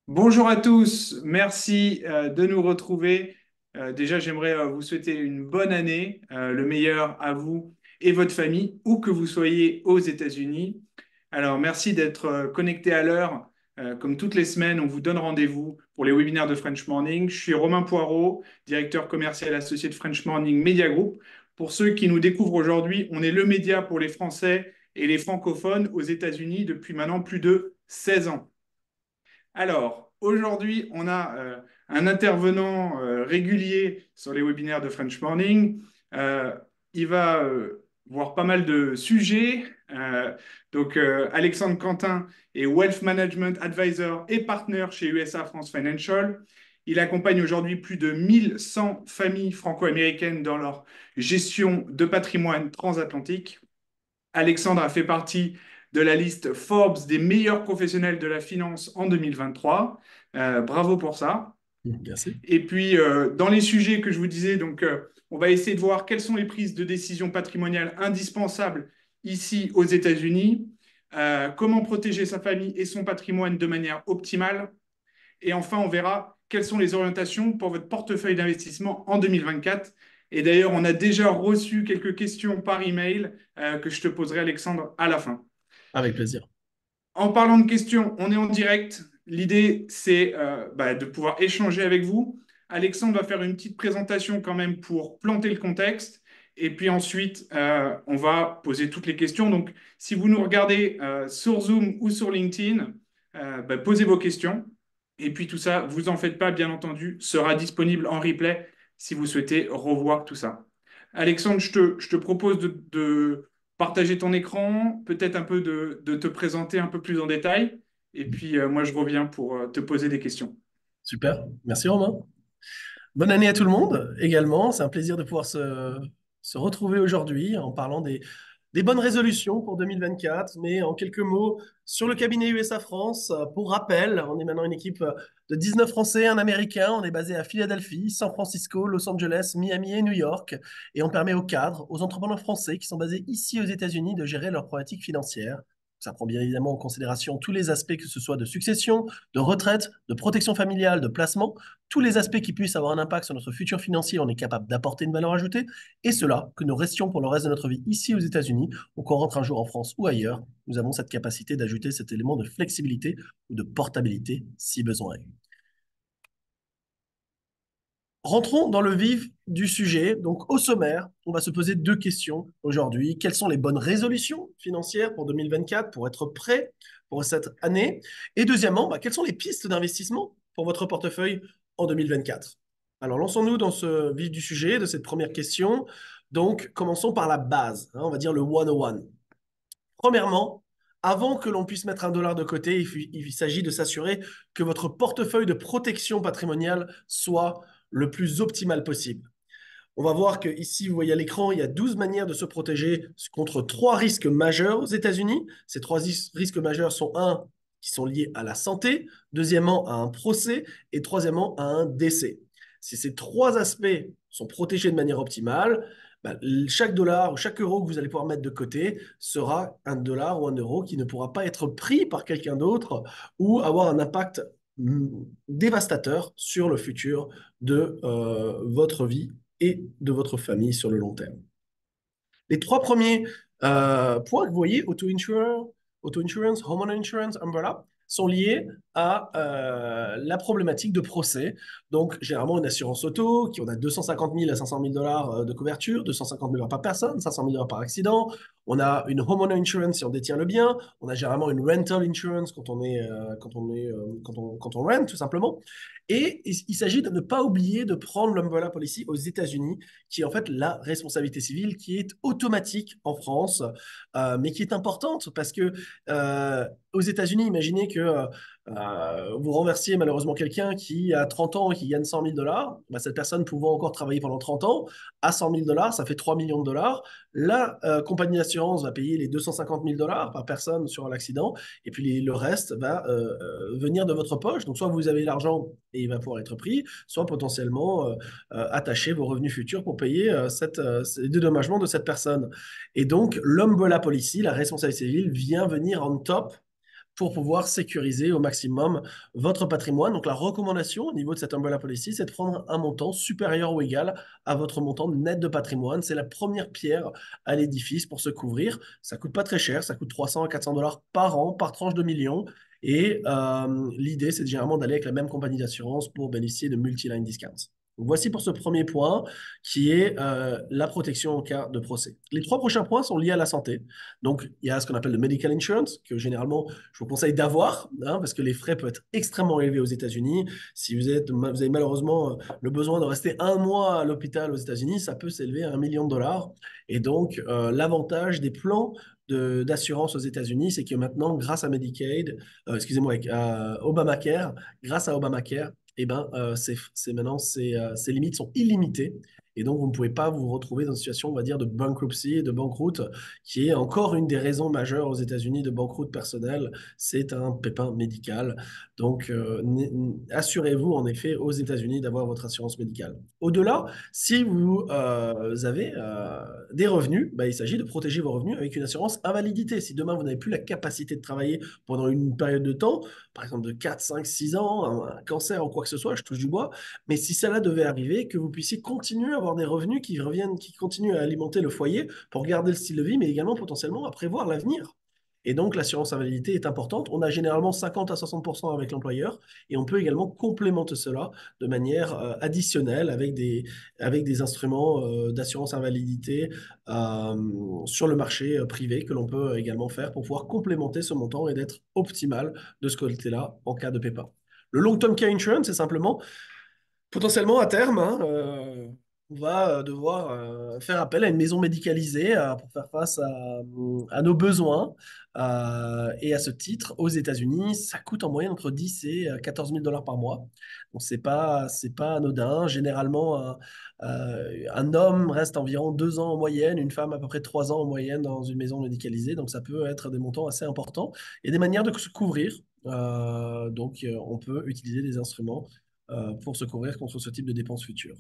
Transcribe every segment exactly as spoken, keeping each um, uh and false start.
Bonjour à tous, merci euh, de nous retrouver. Euh, déjà, j'aimerais euh, vous souhaiter une bonne année, euh, le meilleur à vous et votre famille, où que vous soyez aux États-Unis. Alors, merci d'être euh, connecté à l'heure. Euh, comme toutes les semaines, on vous donne rendez-vous pour les webinaires de French Morning. Je suis Romain Poirot, directeur commercial associé de French Morning Media Group. Pour ceux qui nous découvrent aujourd'hui, on est le média pour les Français et les francophones aux États-Unis depuis maintenant plus de seize ans. Alors, aujourd'hui, on a euh, un intervenant euh, régulier sur les webinaires de French Morning. Euh, il va euh, voir pas mal de sujets. Euh, donc, euh, Alexandre Quentin est Wealth Management Advisor et partner chez U S A France Financial. Il accompagne aujourd'hui plus de mille cent familles franco-américaines dans leur gestion de patrimoine transatlantique. Alexandre a fait partie de la liste Forbes des meilleurs professionnels de la finance en deux mille vingt-trois. Euh, bravo pour ça. Merci. Et puis, euh, dans les sujets que je vous disais, donc, euh, on va essayer de voir quelles sont les prises de décision patrimoniales indispensables ici aux États-Unis, euh, comment protéger sa famille et son patrimoine de manière optimale. Et enfin, on verra quelles sont les orientations pour votre portefeuille d'investissement en deux mille vingt-quatre. Et d'ailleurs, on a déjà reçu quelques questions par email euh, que je te poserai, Alexandre, à la fin. Avec plaisir. En parlant de questions, on est en direct. L'idée, c'est euh, bah, de pouvoir échanger avec vous. Alexandre va faire une petite présentation quand même pour planter le contexte. Et puis ensuite, euh, on va poser toutes les questions. Donc, si vous nous regardez euh, sur Zoom ou sur LinkedIn, euh, bah, posez vos questions. Et puis tout ça, vous en faites pas, bien entendu, sera disponible en replay si vous souhaitez revoir tout ça. Alexandre, je te, je te propose de, de partager ton écran, peut-être un peu de, de te présenter un peu plus en détail. Et puis, euh, moi, je reviens pour euh, te poser des questions. Super. Merci Romain. Bonne année à tout le monde également. C'est un plaisir de pouvoir se, se retrouver aujourd'hui en parlant des, des bonnes résolutions pour deux mille vingt-quatre. Mais en quelques mots, sur le cabinet U S A France, euh, pour rappel, on est maintenant une équipe de dix-neuf Français, un Américain. On est basé à Philadelphie, San Francisco, Los Angeles, Miami et New York. Et on permet aux cadres, aux entrepreneurs français qui sont basés ici aux États-Unis de gérer leurs problématiques financières. Ça prend bien évidemment en considération tous les aspects, que ce soit de succession, de retraite, de protection familiale, de placement, tous les aspects qui puissent avoir un impact sur notre futur financier, on est capable d'apporter une valeur ajoutée, et cela, que nous restions pour le reste de notre vie ici aux États-Unis, ou qu'on rentre un jour en France ou ailleurs, nous avons cette capacité d'ajouter cet élément de flexibilité ou de portabilité si besoin est. Rentrons dans le vif du sujet. Donc, au sommaire, on va se poser deux questions aujourd'hui. Quelles sont les bonnes résolutions financières pour deux mille vingt-quatre pour être prêt pour cette année? Et deuxièmement, bah, quelles sont les pistes d'investissement pour votre portefeuille en deux mille vingt-quatre? Alors, lançons-nous dans ce vif du sujet, de cette première question. Donc, commençons par la base, hein, on va dire le cent un. Premièrement, avant que l'on puisse mettre un dollar de côté, il, fu- il s'agit de s'assurer que votre portefeuille de protection patrimoniale soit le plus optimal possible. On va voir que ici, vous voyez à l'écran, il y a douze manières de se protéger contre trois risques majeurs aux États-Unis. Ces trois is- risques majeurs sont un, qui sont liés à la santé, deuxièmement à un procès et troisièmement à un décès. Si ces trois aspects sont protégés de manière optimale, bah, chaque dollar ou chaque euro que vous allez pouvoir mettre de côté sera un dollar ou un euro qui ne pourra pas être pris par quelqu'un d'autre ou avoir un impact mm, dévastateur sur le futur de euh, votre vie et de votre famille sur le long terme. Les trois premiers euh, points que vous voyez, auto-insurance, auto-insurance, homeowner insurance, umbrella, sont liés à euh, la problématique de procès. Donc, généralement, une assurance auto, qui on a deux cent cinquante mille à cinq cent mille dollars euh, de couverture, deux cent cinquante mille dollars par personne, cinq cent mille dollars par accident. On a une homeowner insurance si on détient le bien. On a généralement une rental insurance quand on est, euh, quand on est, euh, quand on, quand on rent, tout simplement. Et il, il s'agit de ne pas oublier de prendre l'umbrella policy aux États-Unis, qui est en fait la responsabilité civile qui est automatique en France, euh, mais qui est importante parce que euh, aux États-Unis, imaginez que euh, vous renversiez malheureusement quelqu'un qui a trente ans et qui gagne cent mille dollars, bah, cette personne pouvant encore travailler pendant trente ans, à cent mille dollars, ça fait trois millions de dollars. La euh, compagnie d'assurance va payer les deux cent cinquante mille dollars par personne sur l'accident, et puis les, le reste va euh, euh, venir de votre poche. Donc soit vous avez l'argent et il va pouvoir être pris, soit potentiellement euh, euh, attacher vos revenus futurs pour payer euh, cette, euh, les dédommagements de cette personne. Et donc, l'umbrella policy, la responsabilité civile, vient venir en top pour pouvoir sécuriser au maximum votre patrimoine. Donc la recommandation au niveau de cette umbrella policy, c'est de prendre un montant supérieur ou égal à votre montant net de patrimoine. C'est la première pierre à l'édifice pour se couvrir. Ça coûte pas très cher, ça coûte trois cents à quatre cents dollars par an, par tranche de millions. Et euh, l'idée, c'est généralement d'aller avec la même compagnie d'assurance pour bénéficier de multi-line discounts. Donc, voici pour ce premier point qui est euh, la protection en cas de procès. Les trois prochains points sont liés à la santé. Donc, il y a ce qu'on appelle le medical insurance, que généralement, je vous conseille d'avoir, hein, parce que les frais peuvent être extrêmement élevés aux États-Unis. Si vous, êtes, vous avez malheureusement le besoin de rester un mois à l'hôpital aux États-Unis, ça peut s'élever à un million de dollars. Et donc, euh, l'avantage des plans de, d'assurance aux États-Unis, c'est que maintenant, grâce à Medicaid, euh, excusez-moi, à Obamacare, grâce à Obamacare, eh ben, euh, c'est, c'est maintenant, ces, euh, ces limites sont illimitées. Et donc, vous ne pouvez pas vous retrouver dans une situation, on va dire, de bankruptcy, de banqueroute, qui est encore une des raisons majeures aux États-Unis de banqueroute personnelle. C'est un pépin médical. Donc, euh, assurez-vous, en effet, aux États-Unis d'avoir votre assurance médicale. Au-delà, si vous euh, avez euh, des revenus, bah, il s'agit de protéger vos revenus avec une assurance invalidité. Si demain, vous n'avez plus la capacité de travailler pendant une période de temps, par exemple de quatre, cinq, six ans, un, un cancer ou quoi que ce soit, je touche du bois, mais si cela devait arriver, que vous puissiez continuer à avoir des revenus qui reviennent, qui continuent à alimenter le foyer pour garder le style de vie, mais également potentiellement à prévoir l'avenir. Et donc, l'assurance invalidité est importante. On a généralement cinquante à soixante pour cent avec l'employeur et on peut également complémenter cela de manière euh, additionnelle avec des, avec des instruments euh, d'assurance invalidité euh, sur le marché euh, privé que l'on peut également faire pour pouvoir complémenter ce montant et d'être optimal de ce côté-là en cas de pépin. Le long-term care insurance, c'est simplement potentiellement à terme, hein, euh, on va euh, devoir euh, faire appel à une maison médicalisée euh, pour faire face à, à nos besoins. Euh, et à ce titre, aux États-Unis, ça coûte en moyenne entre dix et quatorze mille dollars par mois. Donc, c'est pas, c'est pas anodin. Généralement, un, euh, un homme reste environ deux ans en moyenne, une femme à peu près trois ans en moyenne dans une maison médicalisée. Donc, ça peut être des montants assez importants. Il y a des manières de se couvrir. Euh, donc, euh, on peut utiliser des instruments euh, pour se couvrir contre ce type de dépenses futures.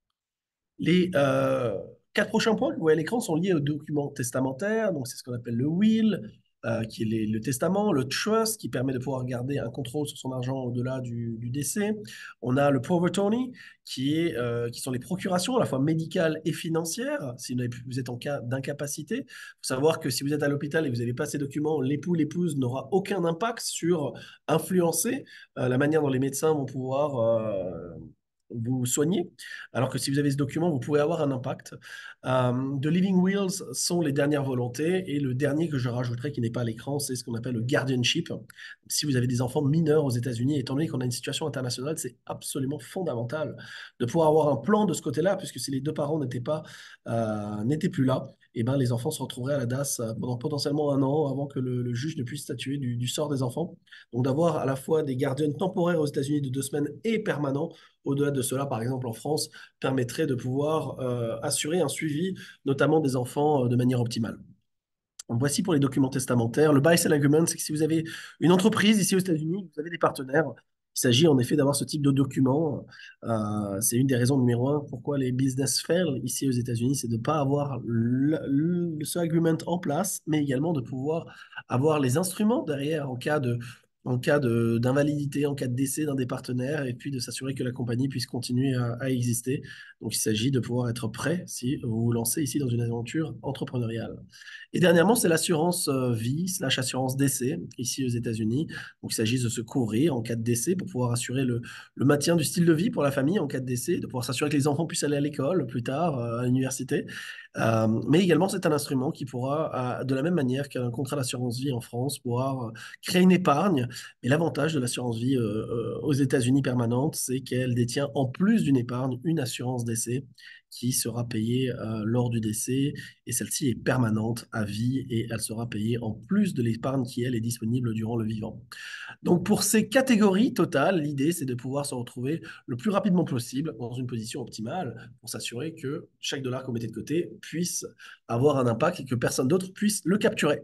Les euh, quatre prochains points que vous voyez à l'écran sont liés aux documents testamentaires. Donc, c'est ce qu'on appelle le will, euh, qui est les- le testament, le trust, qui permet de pouvoir garder un contrôle sur son argent au-delà du, du décès. On a le power of attorney, qui est, euh, qui sont les procurations, à la fois médicales et financières, si vous, avez- vous êtes en cas d'incapacité. Il faut savoir que si vous êtes à l'hôpital et que vous n'avez pas ces documents, l'époux, l'épouse n'aura aucun impact sur influencer euh, la manière dont les médecins vont pouvoir euh, vous soigner. Alors que si vous avez ce document, vous pouvez avoir un impact. Euh, The Living Wills sont les dernières volontés. Et le dernier que je rajouterai, qui n'est pas à l'écran, c'est ce qu'on appelle le guardianship. Si vous avez des enfants mineurs aux États-Unis, étant donné qu'on a une situation internationale, c'est absolument fondamental de pouvoir avoir un plan de ce côté-là, puisque si les deux parents n'étaient pas, euh, n'étaient plus là, eh ben, les enfants se retrouveraient à la D A S pendant potentiellement un an avant que le, le juge ne puisse statuer du, du sort des enfants. Donc d'avoir à la fois des gardiens temporaires aux États-Unis de deux semaines et permanents, au-delà de cela, par exemple en France, permettrait de pouvoir euh, assurer un suivi, notamment des enfants, euh, de manière optimale. Donc, voici pour les documents testamentaires. Le buy-sell agreement, c'est que si vous avez une entreprise ici aux États-Unis, vous avez des partenaires, il s'agit en effet d'avoir ce type de document. Euh, c'est une des raisons numéro un pourquoi les business fail ici aux États-Unis, c'est de ne pas avoir le, le, ce agreement en place, mais également de pouvoir avoir les instruments derrière en cas de, en cas de, d'invalidité, en cas de décès d'un des partenaires, et puis de s'assurer que la compagnie puisse continuer à, à exister. Donc, il s'agit de pouvoir être prêt si vous vous lancez ici dans une aventure entrepreneuriale. Et dernièrement, c'est l'assurance euh, vie slash assurance décès ici aux États-Unis. Donc, il s'agit de se couvrir en cas de décès pour pouvoir assurer le, le maintien du style de vie pour la famille en cas de décès, de pouvoir s'assurer que les enfants puissent aller à l'école plus tard, euh, à l'université. Euh, mais également, c'est un instrument qui pourra, euh, de la même manière qu'un contrat d'assurance vie en France, pouvoir euh, créer une épargne. Mais l'avantage de l'assurance vie euh, euh, aux États-Unis permanente, c'est qu'elle détient en plus d'une épargne une assurance décès qui sera payée euh, lors du décès et celle-ci est permanente à vie et elle sera payée en plus de l'épargne qui, elle, est disponible durant le vivant. Donc, pour ces catégories totales, l'idée, c'est de pouvoir se retrouver le plus rapidement possible dans une position optimale pour s'assurer que chaque dollar qu'on mettait de côté puisse avoir un impact et que personne d'autre puisse le capturer.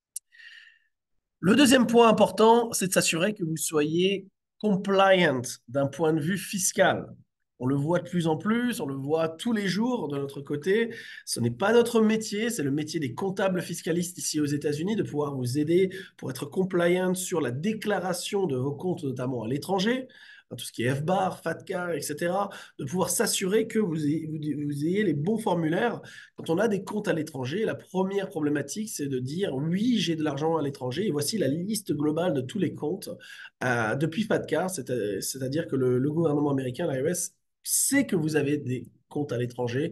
Le deuxième point important, c'est de s'assurer que vous soyez compliant d'un point de vue fiscal. On le voit de plus en plus, on le voit tous les jours de notre côté. Ce n'est pas notre métier, c'est le métier des comptables fiscalistes ici aux États-Unis de pouvoir vous aider pour être compliant sur la déclaration de vos comptes, notamment à l'étranger, tout ce qui est F B A R, FATCA, et cetera, de pouvoir s'assurer que vous ayez, vous ayez les bons formulaires. Quand on a des comptes à l'étranger, la première problématique, c'est de dire oui, j'ai de l'argent à l'étranger et voici la liste globale de tous les comptes euh, depuis FATCA, c'est-à-dire que le, le gouvernement américain, l'I R S, sait que vous avez des comptes à l'étranger.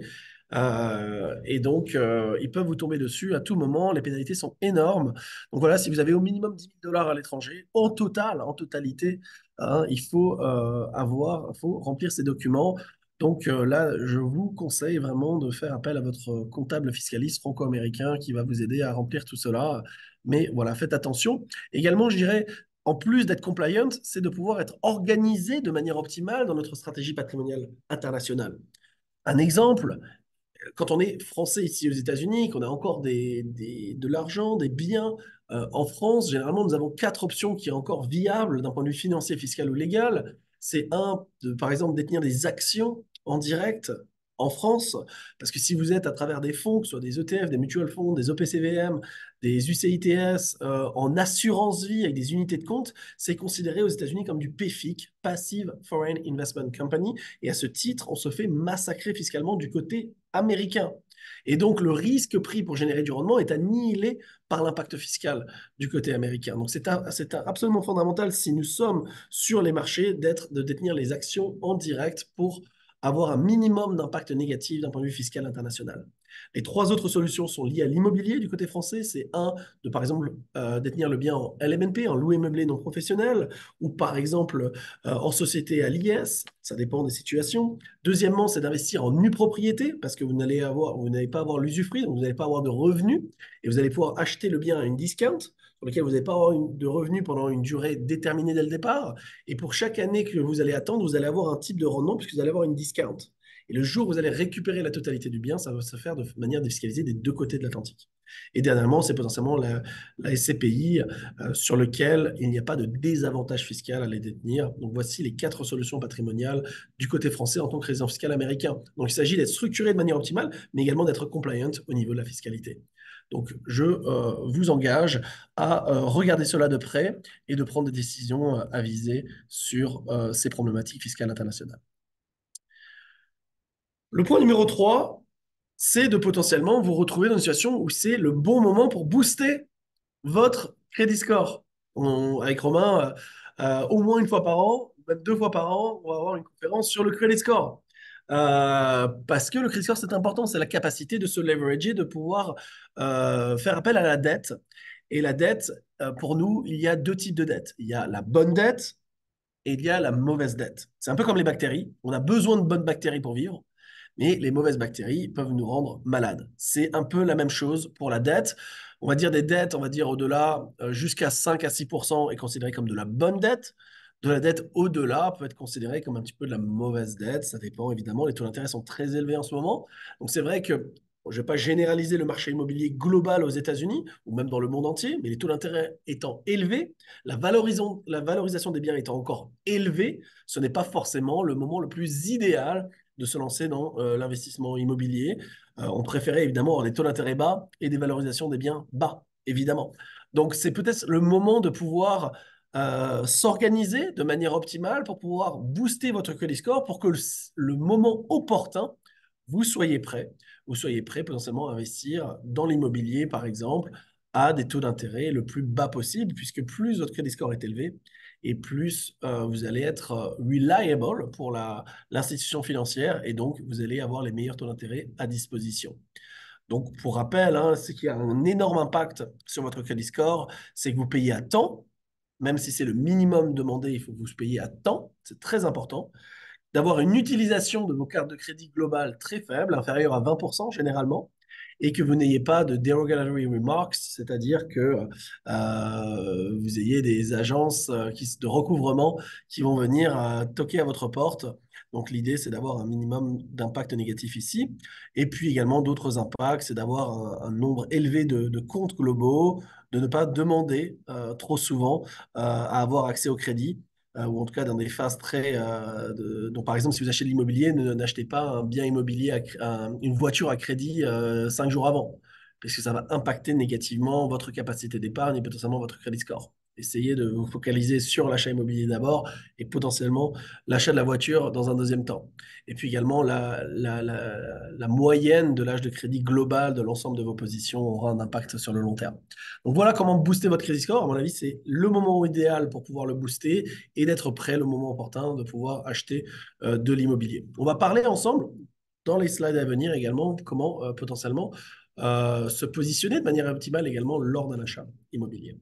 Euh, et donc, euh, ils peuvent vous tomber dessus à tout moment. Les pénalités sont énormes. Donc voilà, si vous avez au minimum dix mille dollars à l'étranger, en total, en totalité, hein, il faut euh, avoir, il faut remplir ces documents. Donc euh, là, je vous conseille vraiment de faire appel à votre comptable fiscaliste franco-américain qui va vous aider à remplir tout cela. Mais voilà, faites attention. Également, je dirais, en plus d'être compliant, c'est de pouvoir être organisé de manière optimale dans notre stratégie patrimoniale internationale. Un exemple, quand on est français ici aux États-Unis, qu'on a encore des, des- de l'argent, des biens euh, en France, généralement, nous avons quatre options qui sont encore viables d'un point de vue financier, fiscal ou légal. C'est un, de, par exemple, détenir des actions en direct en France, parce que si vous êtes à travers des fonds, que ce soit des E T F, des mutual funds, des O P C V M, des U C I T S, euh, en assurance vie avec des unités de compte, c'est considéré aux États-Unis comme du P F I C, Passive Foreign Investment Company, et à ce titre, on se fait massacrer fiscalement du côté américain. Et donc, le risque pris pour générer du rendement est annihilé par l'impact fiscal du côté américain. Donc, c'est absolument fondamental, si nous sommes sur les marchés, d'être, de détenir les actions en direct pour avoir un minimum d'impact négatif d'un point de vue fiscal international. Les trois autres solutions sont liées à l'immobilier du côté français. C'est un, de par exemple euh, détenir le bien en L M N P, en loué meublé non professionnel, ou par exemple euh, en société à l'I S. Ça dépend des situations. Deuxièmement, c'est d'investir en nue propriété parce que vous n'allez avoir, vous n'allez pas avoir l'usufruit, donc vous n'allez pas avoir de revenus et vous allez pouvoir acheter le bien à une discount sur lequel vous n'allez pas avoir une, de revenus pendant une durée déterminée dès le départ. Et pour chaque année que vous allez attendre, vous allez avoir un type de rendement puisque vous allez avoir une discount. Et le jour où vous allez récupérer la totalité du bien, ça va se faire de manière défiscalisée des deux côtés de l'Atlantique. Et dernièrement, c'est potentiellement la, la S C P I euh, sur lequel il n'y a pas de désavantage fiscal à les détenir. Donc voici les quatre solutions patrimoniales du côté français en tant que résident fiscal américain. Donc il s'agit d'être structuré de manière optimale, mais également d'être compliant au niveau de la fiscalité. Donc je euh, vous engage à euh, regarder cela de près et de prendre des décisions euh, avisées sur euh, ces problématiques fiscales internationales. Le point numéro trois, c'est de potentiellement vous retrouver dans une situation où c'est le bon moment pour booster votre crédit score. On- avec Romain, euh, euh, au moins une fois par an, même deux fois par an, on va avoir une conférence sur le credit score. Euh, parce que le credit score, c'est important, c'est la capacité de se leverager, de pouvoir euh, faire appel à la dette. Et la dette, euh, pour nous, il y a deux types de dettes. Il y a la bonne dette et il y a la mauvaise dette. C'est un peu comme les bactéries. On a besoin de bonnes bactéries pour vivre, mais les mauvaises bactéries peuvent nous rendre malades. C'est un peu la même chose pour la dette. On va dire des dettes, on va dire au-delà, euh, jusqu'à cinq à six pour cent est considéré comme de la bonne dette. De la dette au-delà peut être considéré comme un petit peu de la mauvaise dette. Ça dépend évidemment. Les taux d'intérêt sont très élevés en ce moment. Donc c'est vrai que bon, je ne vais pas généraliser le marché immobilier global aux États-Unis ou même dans le monde entier, mais les taux d'intérêt étant élevés, la, la valorisation des biens étant encore élevée, ce n'est pas forcément le moment le plus idéal de se lancer dans euh, l'investissement immobilier. Euh, on préférait évidemment avoir des taux d'intérêt bas et des valorisations des biens bas, évidemment. Donc c'est peut-être le moment de pouvoir euh, s'organiser de manière optimale pour pouvoir booster votre credit score pour que le, le moment opportun, vous soyez prêt. Vous soyez prêt potentiellement à investir dans l'immobilier, par exemple, à des taux d'intérêt le plus bas possible, puisque plus votre credit score est élevé, et plus euh, vous allez être euh, reliable pour la, l'institution financière et donc vous allez avoir les meilleurs taux d'intérêt à disposition. Donc, pour rappel, hein, ce qui a un énorme impact sur votre credit score, c'est que vous payez à temps, même si c'est le minimum demandé, il faut que vous payiez à temps, c'est très important, d'avoir une utilisation de vos cartes de crédit globales très faible, inférieure à vingt pour cent généralement, et que vous n'ayez pas de derogatory remarks, c'est-à-dire que euh, vous ayez des agences euh, qui, de recouvrement qui vont venir euh, toquer à votre porte. Donc l'idée, c'est d'avoir un minimum d'impact négatif ici. Et puis également d'autres impacts, c'est d'avoir un, un nombre élevé de, de comptes globaux, de ne pas demander euh, trop souvent euh, à avoir accès au crédit euh, ou en tout cas dans des phases très... euh, de- donc, par exemple, si vous achetez de l'immobilier, ne- n'achetez pas un bien immobilier, à cr- un- une voiture à crédit euh, cinq jours avant, parce que ça va impacter négativement votre capacité d'épargne et potentiellement votre crédit score. Essayez de vous focaliser sur l'achat immobilier d'abord et potentiellement l'achat de la voiture dans un deuxième temps. Et puis également, la, la, la, la moyenne de l'âge de crédit global de l'ensemble de vos positions aura un impact sur le long terme. Donc voilà comment booster votre crédit score. À mon avis, c'est le moment idéal pour pouvoir le booster et d'être prêt le moment opportun de pouvoir acheter euh, de l'immobilier. On va parler ensemble dans les slides à venir également comment euh, potentiellement euh, se positionner de manière optimale également lors d'un achat immobilier.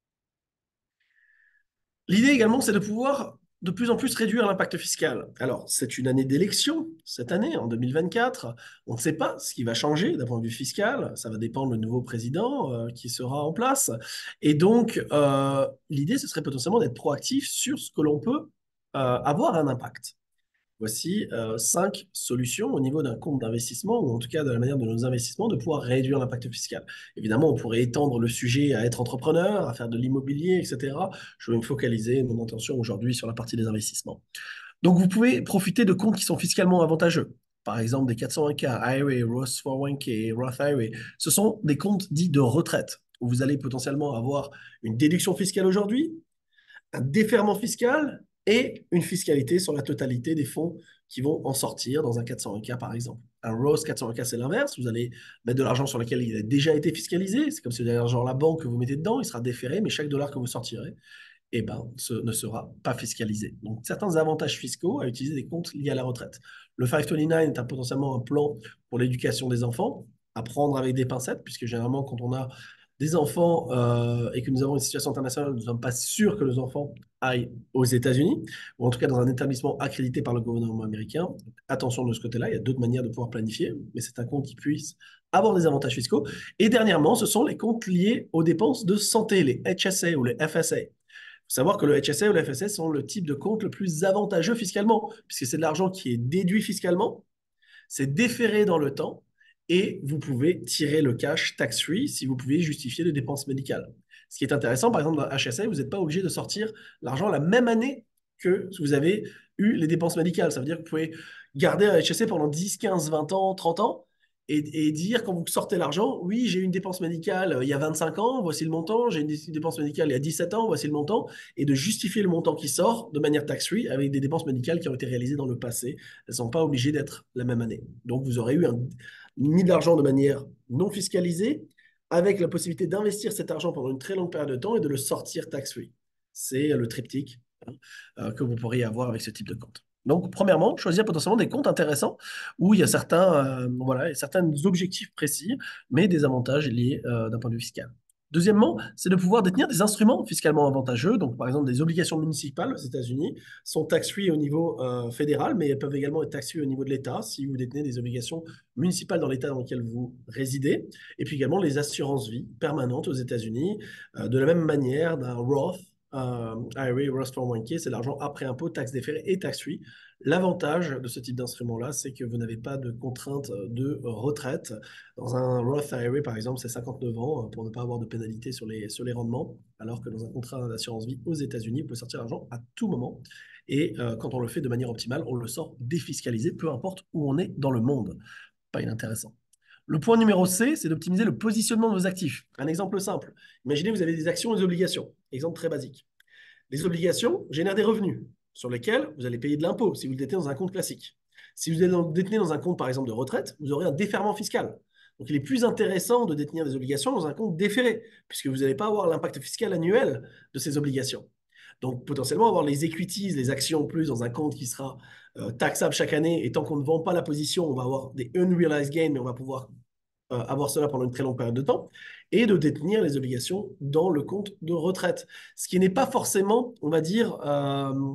L'idée également, c'est de pouvoir de plus en plus réduire l'impact fiscal. Alors, c'est une année d'élection, cette année, en deux mille vingt-quatre. On ne sait pas ce qui va changer d'un point de vue fiscal. Ça va dépendre du nouveau président euh, qui sera en place. Et donc, euh, l'idée, ce serait potentiellement d'être proactif sur ce que l'on peut euh, avoir un impact. Voici euh, cinq solutions au niveau d'un compte d'investissement, ou en tout cas de la manière de nos investissements, de pouvoir réduire l'impact fiscal. Évidemment, on pourrait étendre le sujet à être entrepreneur, à faire de l'immobilier, et cetera. Je vais me focaliser mon attention aujourd'hui sur la partie des investissements. Donc, vous pouvez profiter de comptes qui sont fiscalement avantageux. Par exemple, des quatre cent un K, I R A, Roth quatre cent un K, Roth I R A. Ce sont des comptes dits de retraite, où vous allez potentiellement avoir une déduction fiscale aujourd'hui, un déferrement fiscal et une fiscalité sur la totalité des fonds qui vont en sortir dans un quatre cent un K par exemple. Un Roth quatre cent un K, c'est l'inverse. Vous allez mettre de l'argent sur lequel il a déjà été fiscalisé. C'est comme si vous avez l'argent à la banque que vous mettez dedans, il sera déféré, mais chaque dollar que vous sortirez eh ben, ce ne sera pas fiscalisé. Donc, certains avantages fiscaux à utiliser des comptes liés à la retraite. Le cinq cent vingt-neuf est un, potentiellement un plan pour l'éducation des enfants, à prendre avec des pincettes, puisque généralement, quand on a des enfants euh, et que nous avons une situation internationale, nous ne sommes pas sûrs que nos enfants aillent aux États-Unis, ou en tout cas dans un établissement accrédité par le gouvernement américain. Donc, attention de ce côté-là, il y a d'autres manières de pouvoir planifier, mais c'est un compte qui puisse avoir des avantages fiscaux. Et dernièrement, ce sont les comptes liés aux dépenses de santé, les H S A ou les F S A. Il faut savoir que le H S A ou le F S A sont le type de compte le plus avantageux fiscalement, puisque c'est de l'argent qui est déduit fiscalement, c'est déféré dans le temps, et vous pouvez tirer le cash tax-free si vous pouvez justifier de dépenses médicales. Ce qui est intéressant, par exemple, dans H S A, vous n'êtes pas obligé de sortir l'argent la même année que vous avez eu les dépenses médicales. Ça veut dire que vous pouvez garder un H S A pendant dix, quinze, vingt ans, trente ans, et, et dire quand vous sortez l'argent, oui, j'ai eu une dépense médicale euh, il y a vingt-cinq ans, voici le montant, j'ai une dépense médicale il y a dix-sept ans, voici le montant, et de justifier le montant qui sort de manière tax-free avec des dépenses médicales qui ont été réalisées dans le passé. Elles ne sont pas obligées d'être la même année. Donc, vous aurez eu un, mis de l'argent de manière non fiscalisée, avec la possibilité d'investir cet argent pendant une très longue période de temps et de le sortir tax-free. C'est le triptyque hein, euh, que vous pourriez avoir avec ce type de compte. Donc, premièrement, choisir potentiellement des comptes intéressants où il y a certains, euh, voilà, certains objectifs précis, mais des avantages liés euh, d'un point de vue fiscal. Deuxièmement, c'est de pouvoir détenir des instruments fiscalement avantageux. Donc, par exemple, des obligations municipales aux États-Unis sont tax-free au niveau euh, fédéral, mais elles peuvent également être tax-free au niveau de l'État si vous détenez des obligations municipales dans l'État dans lequel vous résidez. Et puis également les assurances-vie permanentes aux États-Unis, euh, de la même manière d'un Roth, euh, I R A, Roth quatre cent un K, c'est l'argent après impôt, taxe déférée et tax-free. L'avantage de ce type d'instrument-là, c'est que vous n'avez pas de contrainte de retraite. Dans un Roth I R A, par exemple, c'est cinquante-neuf ans pour ne pas avoir de pénalité sur les, sur les rendements, alors que dans un contrat d'assurance vie aux États-Unis, vous pouvez sortir l'argent à tout moment. Et euh, quand on le fait de manière optimale, on le sort défiscalisé, peu importe où on est dans le monde. Pas inintéressant. Le point numéro C, c'est d'optimiser le positionnement de vos actifs. Un exemple simple. Imaginez que vous avez des actions et des obligations. Exemple très basique. Les obligations génèrent des revenus sur lesquels vous allez payer de l'impôt si vous le détenez dans un compte classique. Si vous le détenez dans un compte, par exemple, de retraite, vous aurez un déferrement fiscal. Donc, il est plus intéressant de détenir des obligations dans un compte déféré, puisque vous n'allez pas avoir l'impact fiscal annuel de ces obligations. Donc, potentiellement, avoir les equities, les actions plus dans un compte qui sera euh, taxable chaque année, et tant qu'on ne vend pas la position, on va avoir des unrealized gains, mais on va pouvoir euh, avoir cela pendant une très longue période de temps, et de détenir les obligations dans le compte de retraite. Ce qui n'est pas forcément, on va dire, euh,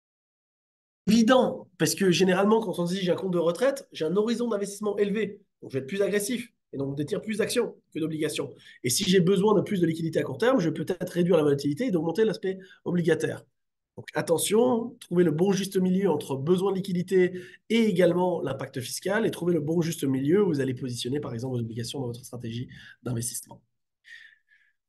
évident, parce que généralement, quand on dit j'ai un compte de retraite, j'ai un horizon d'investissement élevé, donc je vais être plus agressif, et donc détenir plus d'actions que d'obligations. Et si j'ai besoin de plus de liquidité à court terme, je vais peut-être réduire la volatilité et d'augmenter l'aspect obligataire. Donc attention, trouver le bon juste milieu entre besoin de liquidité et également l'impact fiscal, et trouver le bon juste milieu où vous allez positionner par exemple vos obligations dans votre stratégie d'investissement.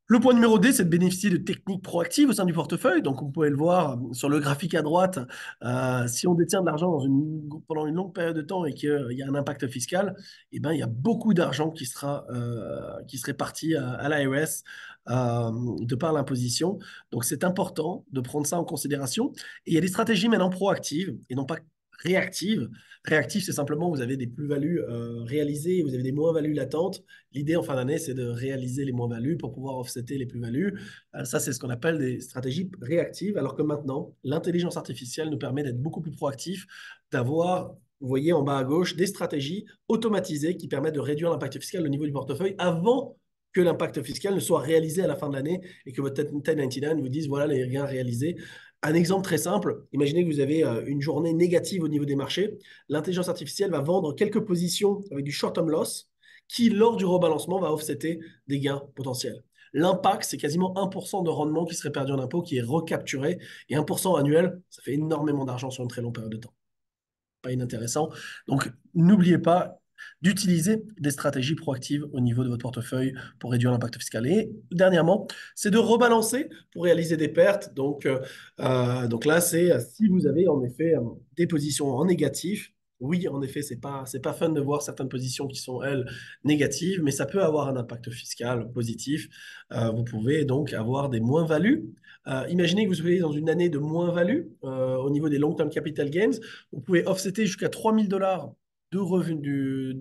Le point numéro D, c'est de bénéficier de techniques proactives au sein du portefeuille. Donc, vous pouvez le voir sur le graphique à droite. Euh, si on détient de l'argent dans une, pendant une longue période de temps et qu'il y a un impact fiscal, eh ben, il y a beaucoup d'argent qui sera, euh, qui serait parti à, à l'I R S euh, de par l'imposition. Donc, c'est important de prendre ça en considération. Et il y a des stratégies maintenant proactives et non pas réactives. Réactif, c'est simplement vous avez des plus-values euh, réalisées et vous avez des moins-values latentes. L'idée en fin d'année, c'est de réaliser les moins-values pour pouvoir offsetter les plus-values. Euh, ça, c'est ce qu'on appelle des stratégies réactives, alors que maintenant, l'intelligence artificielle nous permet d'être beaucoup plus proactifs, d'avoir, vous voyez en bas à gauche, des stratégies automatisées qui permettent de réduire l'impact fiscal au niveau du portefeuille avant que l'impact fiscal ne soit réalisé à la fin de l'année et que votre dix quatre-vingt-dix-neuf vous dise voilà les gains réalisés. Un exemple très simple, imaginez que vous avez euh, une journée négative au niveau des marchés. L'intelligence artificielle va vendre quelques positions avec du short-term loss qui, lors du rebalancement, va offsetter des gains potentiels. L'impact, c'est quasiment un pour cent de rendement qui serait perdu en impôt, qui est recapturé. Et un pour cent annuel, ça fait énormément d'argent sur une très longue période de temps. Pas inintéressant. Donc, n'oubliez pas d'utiliser des stratégies proactives au niveau de votre portefeuille pour réduire l'impact fiscal. Et dernièrement, c'est de rebalancer pour réaliser des pertes. Donc, euh, euh, donc là, c'est euh, si vous avez en effet euh, des positions en négatif. Oui, en effet, c'est pas c'est pas fun de voir certaines positions qui sont elles négatives, mais ça peut avoir un impact fiscal positif. Euh, vous pouvez donc avoir des moins-values. Euh, imaginez que vous soyez dans une année de moins-value euh, au niveau des long-term capital gains. Vous pouvez offsetter jusqu'à trois mille dollars de revenus, de,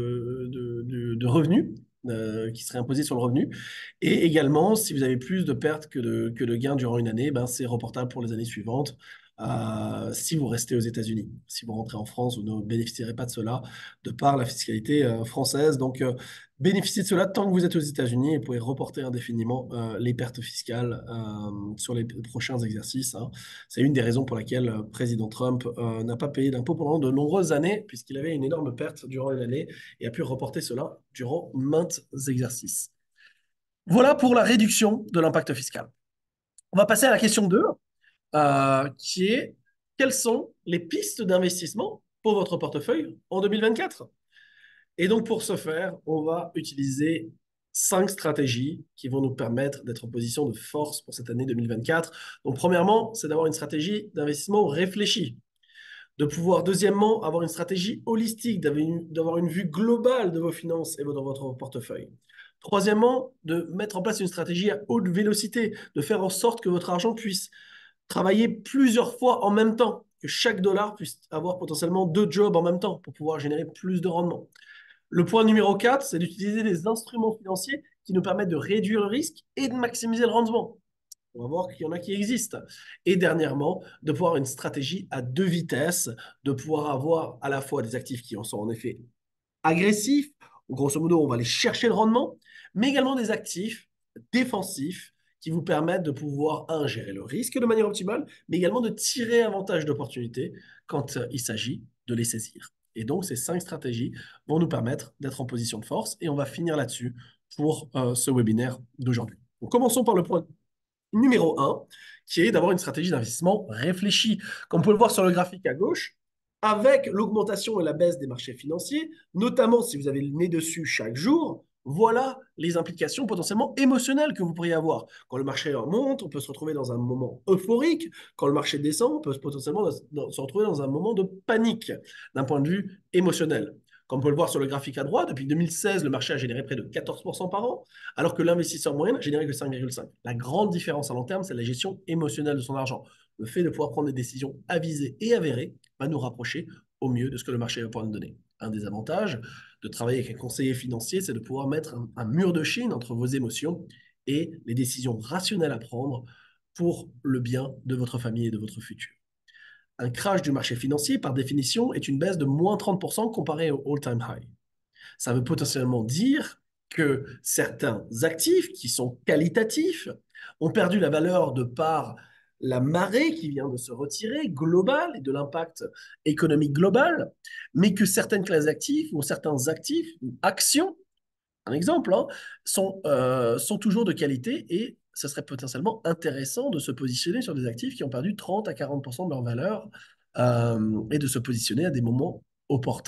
de, de, de revenus euh, qui seraient imposés sur le revenu. Et également, si vous avez plus de pertes que de, que de gains durant une année, ben, c'est reportable pour les années suivantes. Euh, si vous restez aux États-Unis. Si vous rentrez en France, vous ne bénéficierez pas de cela de par la fiscalité euh, française. Donc, euh, bénéficiez de cela tant que vous êtes aux États-Unis et vous pouvez reporter indéfiniment euh, les pertes fiscales euh, sur les prochains exercices. Hein. C'est une des raisons pour laquelle le président Trump euh, n'a pas payé d'impôts pendant de nombreuses années, puisqu'il avait une énorme perte durant une année et a pu reporter cela durant maintes exercices. Voilà pour la réduction de l'impact fiscal. On va passer à la question deux, euh, qui est quelles sont les pistes d'investissement pour votre portefeuille en deux mille vingt-quatre? Et donc, pour ce faire, on va utiliser cinq stratégies qui vont nous permettre d'être en position de force pour cette année deux mille vingt-quatre. Donc, premièrement, c'est d'avoir une stratégie d'investissement réfléchie. De pouvoir, deuxièmement, avoir une stratégie holistique, d'avoir une vue globale de vos finances et de votre portefeuille. Troisièmement, de mettre en place une stratégie à haute vélocité, de faire en sorte que votre argent puisse travailler plusieurs fois en même temps, que chaque dollar puisse avoir potentiellement deux jobs en même temps pour pouvoir générer plus de rendement. Le point numéro quatre, c'est d'utiliser des instruments financiers qui nous permettent de réduire le risque et de maximiser le rendement. On va voir qu'il y en a qui existent. Et dernièrement, de pouvoir avoir une stratégie à deux vitesses, de pouvoir avoir à la fois des actifs qui en sont en effet agressifs, où grosso modo on va aller chercher le rendement, mais également des actifs défensifs qui vous permettent de pouvoir, un, gérer le risque de manière optimale, mais également de tirer avantage d'opportunités quand il s'agit de les saisir. Et donc, ces cinq stratégies vont nous permettre d'être en position de force. Et on va finir là-dessus pour euh, ce webinaire d'aujourd'hui. Donc, commençons par le point numéro un, qui est d'avoir une stratégie d'investissement réfléchie. Comme vous pouvez le voir sur le graphique à gauche, avec l'augmentation et la baisse des marchés financiers, notamment si vous avez le nez dessus chaque jour, voilà les implications potentiellement émotionnelles que vous pourriez avoir. Quand le marché monte, on peut se retrouver dans un moment euphorique. Quand le marché descend, on peut potentiellement se retrouver dans un moment de panique d'un point de vue émotionnel. Comme on peut le voir sur le graphique à droite, depuis deux mille seize, le marché a généré près de quatorze pour cent par an, alors que l'investisseur moyen n'a généré que cinq virgule cinq. La grande différence à long terme, c'est la gestion émotionnelle de son argent. Le fait de pouvoir prendre des décisions avisées et avérées va nous rapprocher au mieux de ce que le marché va pouvoir nous donner. Un des avantages de travailler avec un conseiller financier, c'est de pouvoir mettre un, un mur de Chine entre vos émotions et les décisions rationnelles à prendre pour le bien de votre famille et de votre futur. Un crash du marché financier, par définition, est une baisse de moins trente pour cent comparé au all-time high. Ça veut potentiellement dire que certains actifs qui sont qualitatifs ont perdu la valeur de par la marée qui vient de se retirer, globale, et de l'impact économique global, mais que certaines classes d'actifs ou certains actifs ou actions, un exemple, hein, sont, euh, sont toujours de qualité et ce serait potentiellement intéressant de se positionner sur des actifs qui ont perdu trente à quarante pour cent de leur valeur euh, et de se positionner à des moments opportuns.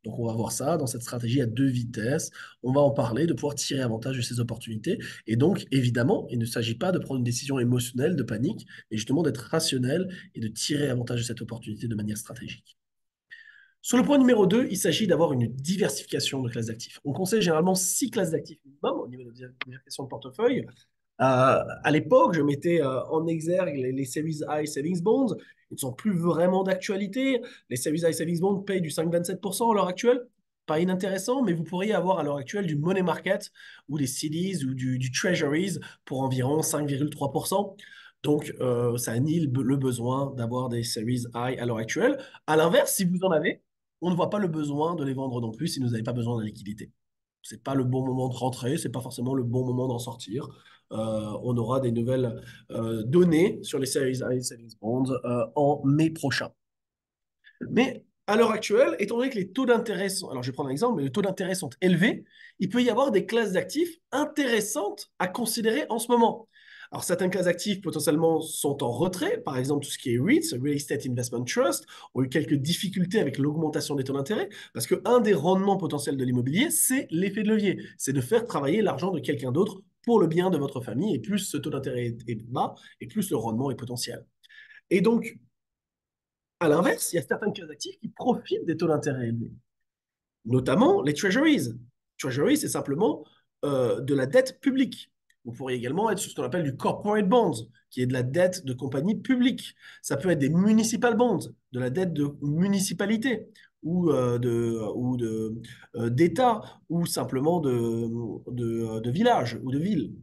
Donc, on va voir ça dans cette stratégie à deux vitesses. On va en parler, de pouvoir tirer avantage de ces opportunités. Et donc, évidemment, il ne s'agit pas de prendre une décision émotionnelle, de panique, mais justement d'être rationnel et de tirer avantage de cette opportunité de manière stratégique. Sur le point numéro deux, il s'agit d'avoir une diversification de classes d'actifs. On conseille généralement six classes d'actifs minimum au niveau de la diversification de portefeuille. Euh, à l'époque, je mettais euh, en exergue les, les Series I Savings Bonds. Ils ne sont plus vraiment d'actualité. Les Series I Savings Bonds payent du cinq virgule vingt-sept pour cent à l'heure actuelle. Pas inintéressant, mais vous pourriez avoir à l'heure actuelle du money market ou des C Ds ou du, du treasuries pour environ cinq virgule trois pour cent. Donc, euh, ça annule le besoin d'avoir des Series I à l'heure actuelle. À l'inverse, si vous en avez, on ne voit pas le besoin de les vendre non plus si vous n'avez pas besoin de la liquidité. Ce n'est pas le bon moment de rentrer, ce n'est pas forcément le bon moment d'en sortir. Euh, on aura des nouvelles euh, données sur les Series I Savings Bonds euh, en mai prochain. Mais à l'heure actuelle, étant donné que les taux d'intérêt sont, alors je vais prendre un exemple, mais les taux d'intérêt sont élevés, il peut y avoir des classes d'actifs intéressantes à considérer en ce moment. Alors, certaines classes d'actifs potentiellement sont en retrait, par exemple tout ce qui est REITs, Real Estate Investment Trust, ont eu quelques difficultés avec l'augmentation des taux d'intérêt, parce qu'un des rendements potentiels de l'immobilier, c'est l'effet de levier, c'est de faire travailler l'argent de quelqu'un d'autre pour le bien de votre famille, et plus ce taux d'intérêt est bas, et plus le rendement est potentiel. Et donc, à l'inverse, il y a certaines classes d'actifs qui profitent des taux d'intérêt élevés, notamment les treasuries. Treasuries, c'est simplement euh, de la dette publique. Vous pourriez également être sur ce qu'on appelle du corporate bonds, qui est de la dette de compagnie publique. Ça peut être des municipal bonds, de la dette de municipalité ou euh, de ou de euh, d'État ou simplement de, de, de village ou de ville.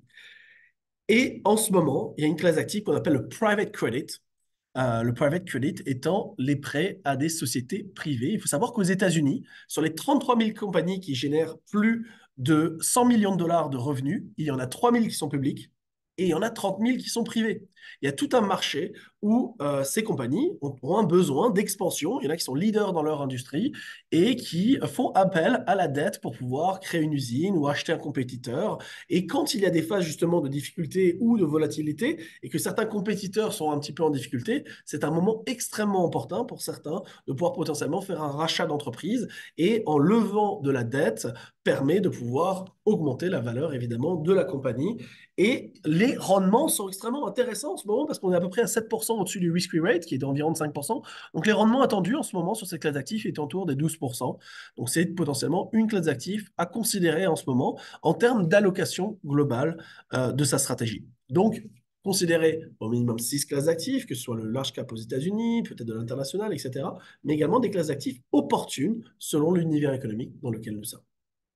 Et en ce moment, il y a une classe d'actifs qu'on appelle le private credit. Euh, le private credit étant les prêts à des sociétés privées. Il faut savoir qu'aux États-Unis, sur les trente-trois mille compagnies qui génèrent plus de cent millions de dollars de revenus, il y en a trois mille qui sont publiques et il y en a trente mille qui sont privées. Il y a tout un marché où euh, ces compagnies ont, ont un besoin d'expansion. Il y en a qui sont leaders dans leur industrie et qui font appel à la dette pour pouvoir créer une usine ou acheter un compétiteur. Et quand il y a des phases justement de difficulté ou de volatilité et que certains compétiteurs sont un petit peu en difficulté, c'est un moment extrêmement important pour certains de pouvoir potentiellement faire un rachat d'entreprise et en levant de la dette permet de pouvoir augmenter la valeur évidemment de la compagnie. Et les rendements sont extrêmement intéressants en ce moment parce qu'on est à peu près à sept pour cent au-dessus du risk-free rate qui est d'environ de cinq pour cent. Donc les rendements attendus en ce moment sur cette classe d'actifs est autour des douze pour cent. Donc c'est potentiellement une classe d'actifs à considérer en ce moment en termes d'allocation globale euh, de sa stratégie. Donc, considérer au minimum six classes d'actifs, que ce soit le large cap aux États-Unis, peut-être de l'international, et cetera, mais également des classes d'actifs opportunes selon l'univers économique dans lequel nous sommes.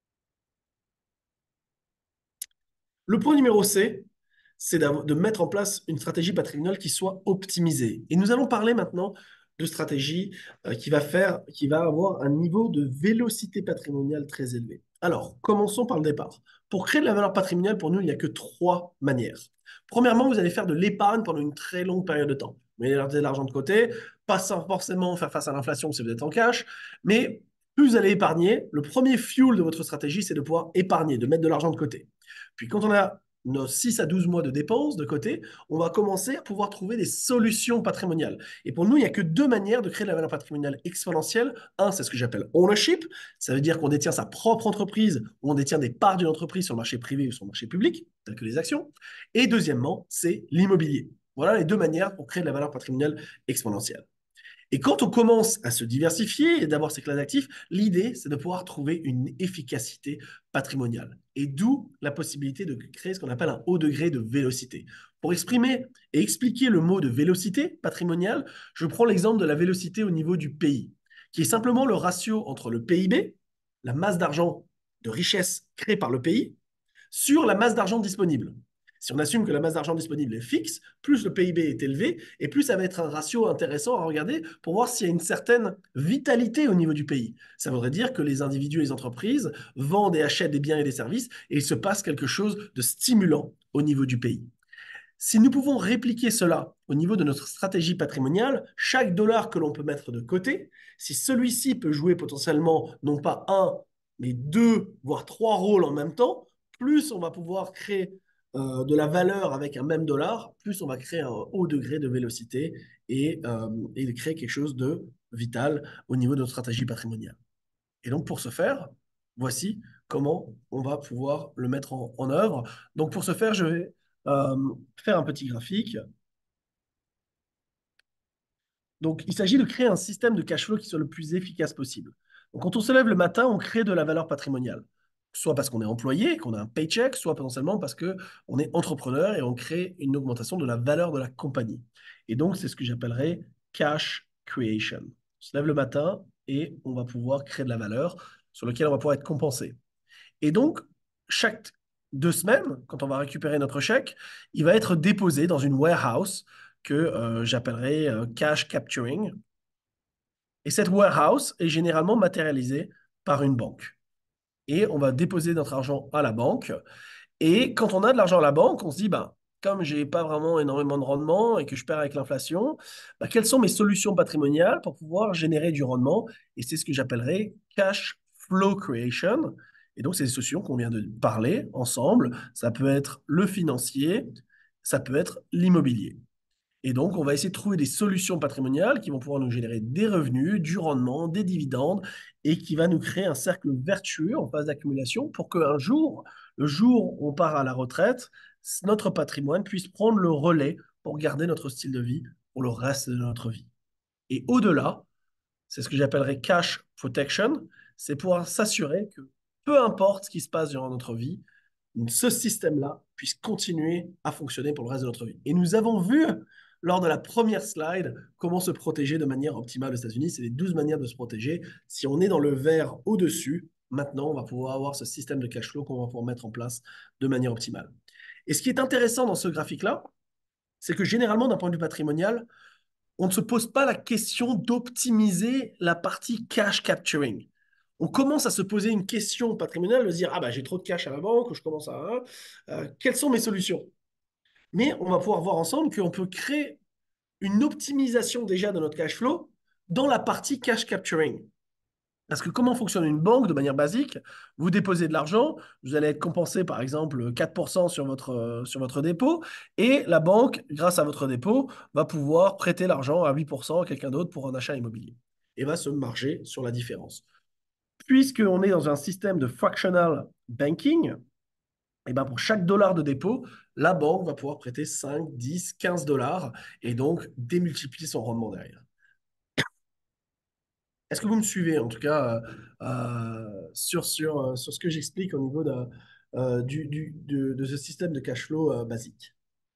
Le point numéro C, c'est de mettre en place une stratégie patrimoniale qui soit optimisée. Et nous allons parler maintenant de stratégie euh, qui va faire, qui va avoir un niveau de vélocité patrimoniale très élevé. Alors, commençons par le départ. Pour créer de la valeur patrimoniale, pour nous, il n'y a que trois manières. Premièrement, vous allez faire de l'épargne pendant une très longue période de temps. Vous mettez de l'argent de côté, pas sans forcément faire face à l'inflation si vous êtes en cash, mais plus vous allez épargner, le premier fuel de votre stratégie, c'est de pouvoir épargner, de mettre de l'argent de côté. Puis quand on a nos six à douze mois de dépenses de côté, on va commencer à pouvoir trouver des solutions patrimoniales. Et pour nous, il n'y a que deux manières de créer de la valeur patrimoniale exponentielle. Un, c'est ce que j'appelle ownership. Ça veut dire qu'on détient sa propre entreprise ou on détient des parts d'une entreprise sur le marché privé ou sur le marché public, telles que les actions. Et deuxièmement, c'est l'immobilier. Voilà les deux manières pour créer de la valeur patrimoniale exponentielle. Et quand on commence à se diversifier et d'avoir ces classes d'actifs, l'idée, c'est de pouvoir trouver une efficacité patrimoniale. Et d'où la possibilité de créer ce qu'on appelle un haut degré de vélocité. Pour exprimer et expliquer le mot de vélocité patrimoniale, je prends l'exemple de la vélocité au niveau du pays, qui est simplement le ratio entre le P I B, la masse d'argent de richesse créée par le pays, sur la masse d'argent disponible. Si on assume que la masse d'argent disponible est fixe, plus le P I B est élevé, et plus ça va être un ratio intéressant à regarder pour voir s'il y a une certaine vitalité au niveau du pays. Ça voudrait dire que les individus et les entreprises vendent et achètent des biens et des services, et il se passe quelque chose de stimulant au niveau du pays. Si nous pouvons répliquer cela au niveau de notre stratégie patrimoniale, chaque dollar que l'on peut mettre de côté, si celui-ci peut jouer potentiellement non pas un, mais deux, voire trois rôles en même temps, plus on va pouvoir créer euh, de la valeur avec un même dollar, plus on va créer un haut degré de vélocité et, euh, et créer quelque chose de vital au niveau de notre stratégie patrimoniale. Et donc, pour ce faire, voici comment on va pouvoir le mettre en, en œuvre. Donc, pour ce faire, je vais euh, faire un petit graphique. Donc, il s'agit de créer un système de cash flow qui soit le plus efficace possible. Donc, quand on se lève le matin, on crée de la valeur patrimoniale. Soit parce qu'on est employé, qu'on a un paycheck, soit potentiellement parce qu'on est entrepreneur et on crée une augmentation de la valeur de la compagnie. Et donc, c'est ce que j'appellerais cash creation. On se lève le matin et on va pouvoir créer de la valeur sur laquelle on va pouvoir être compensé. Et donc, chaque deux semaines, quand on va récupérer notre chèque, il va être déposé dans une warehouse que euh, j'appellerai euh, cash capturing. Et cette warehouse est généralement matérialisée par une banque. Et on va déposer notre argent à la banque. Et quand on a de l'argent à la banque, on se dit, bah, comme je n'ai pas vraiment énormément de rendement et que je perds avec l'inflation, bah, quelles sont mes solutions patrimoniales pour pouvoir générer du rendement? Et c'est ce que j'appellerais cash flow creation. Et donc, c'est des solutions qu'on vient de parler ensemble. Ça peut être le financier, ça peut être l'immobilier. Et donc, on va essayer de trouver des solutions patrimoniales qui vont pouvoir nous générer des revenus, du rendement, des dividendes et qui va nous créer un cercle vertueux en phase d'accumulation pour qu'un jour, le jour où on part à la retraite, notre patrimoine puisse prendre le relais pour garder notre style de vie pour le reste de notre vie. Et au-delà, c'est ce que j'appellerais cash protection, c'est pouvoir s'assurer que peu importe ce qui se passe durant notre vie, ce système-là puisse continuer à fonctionner pour le reste de notre vie. Et nous avons vu lors de la première slide comment se protéger de manière optimale aux États-Unis. C'est les douze manières de se protéger. Si on est dans le vert au-dessus, maintenant, on va pouvoir avoir ce système de cash flow qu'on va pouvoir mettre en place de manière optimale. Et ce qui est intéressant dans ce graphique-là, c'est que généralement, d'un point de vue patrimonial, on ne se pose pas la question d'optimiser la partie cash capturing. On commence à se poser une question patrimoniale, de se dire, ah bah j'ai trop de cash à la banque, je commence à... Euh, quelles sont mes solutions? Mais on va pouvoir voir ensemble qu'on peut créer une optimisation déjà de notre cash flow dans la partie cash capturing. Parce que comment fonctionne une banque de manière basique? Vous déposez de l'argent, vous allez être compensé par exemple quatre pour cent sur votre, euh, sur votre dépôt, et la banque, grâce à votre dépôt, va pouvoir prêter l'argent à huit pour cent à quelqu'un d'autre pour un achat immobilier et va se marger sur la différence. Puisqu'on est dans un système de fractional banking, et ben pour chaque dollar de dépôt, la banque va pouvoir prêter cinq, dix, quinze dollars et donc démultiplier son rendement derrière. Est-ce que vous me suivez, en tout cas, euh, euh, sur, sur, euh, sur ce que j'explique au niveau de, euh, du, du- de, de ce système de cash flow euh, basique?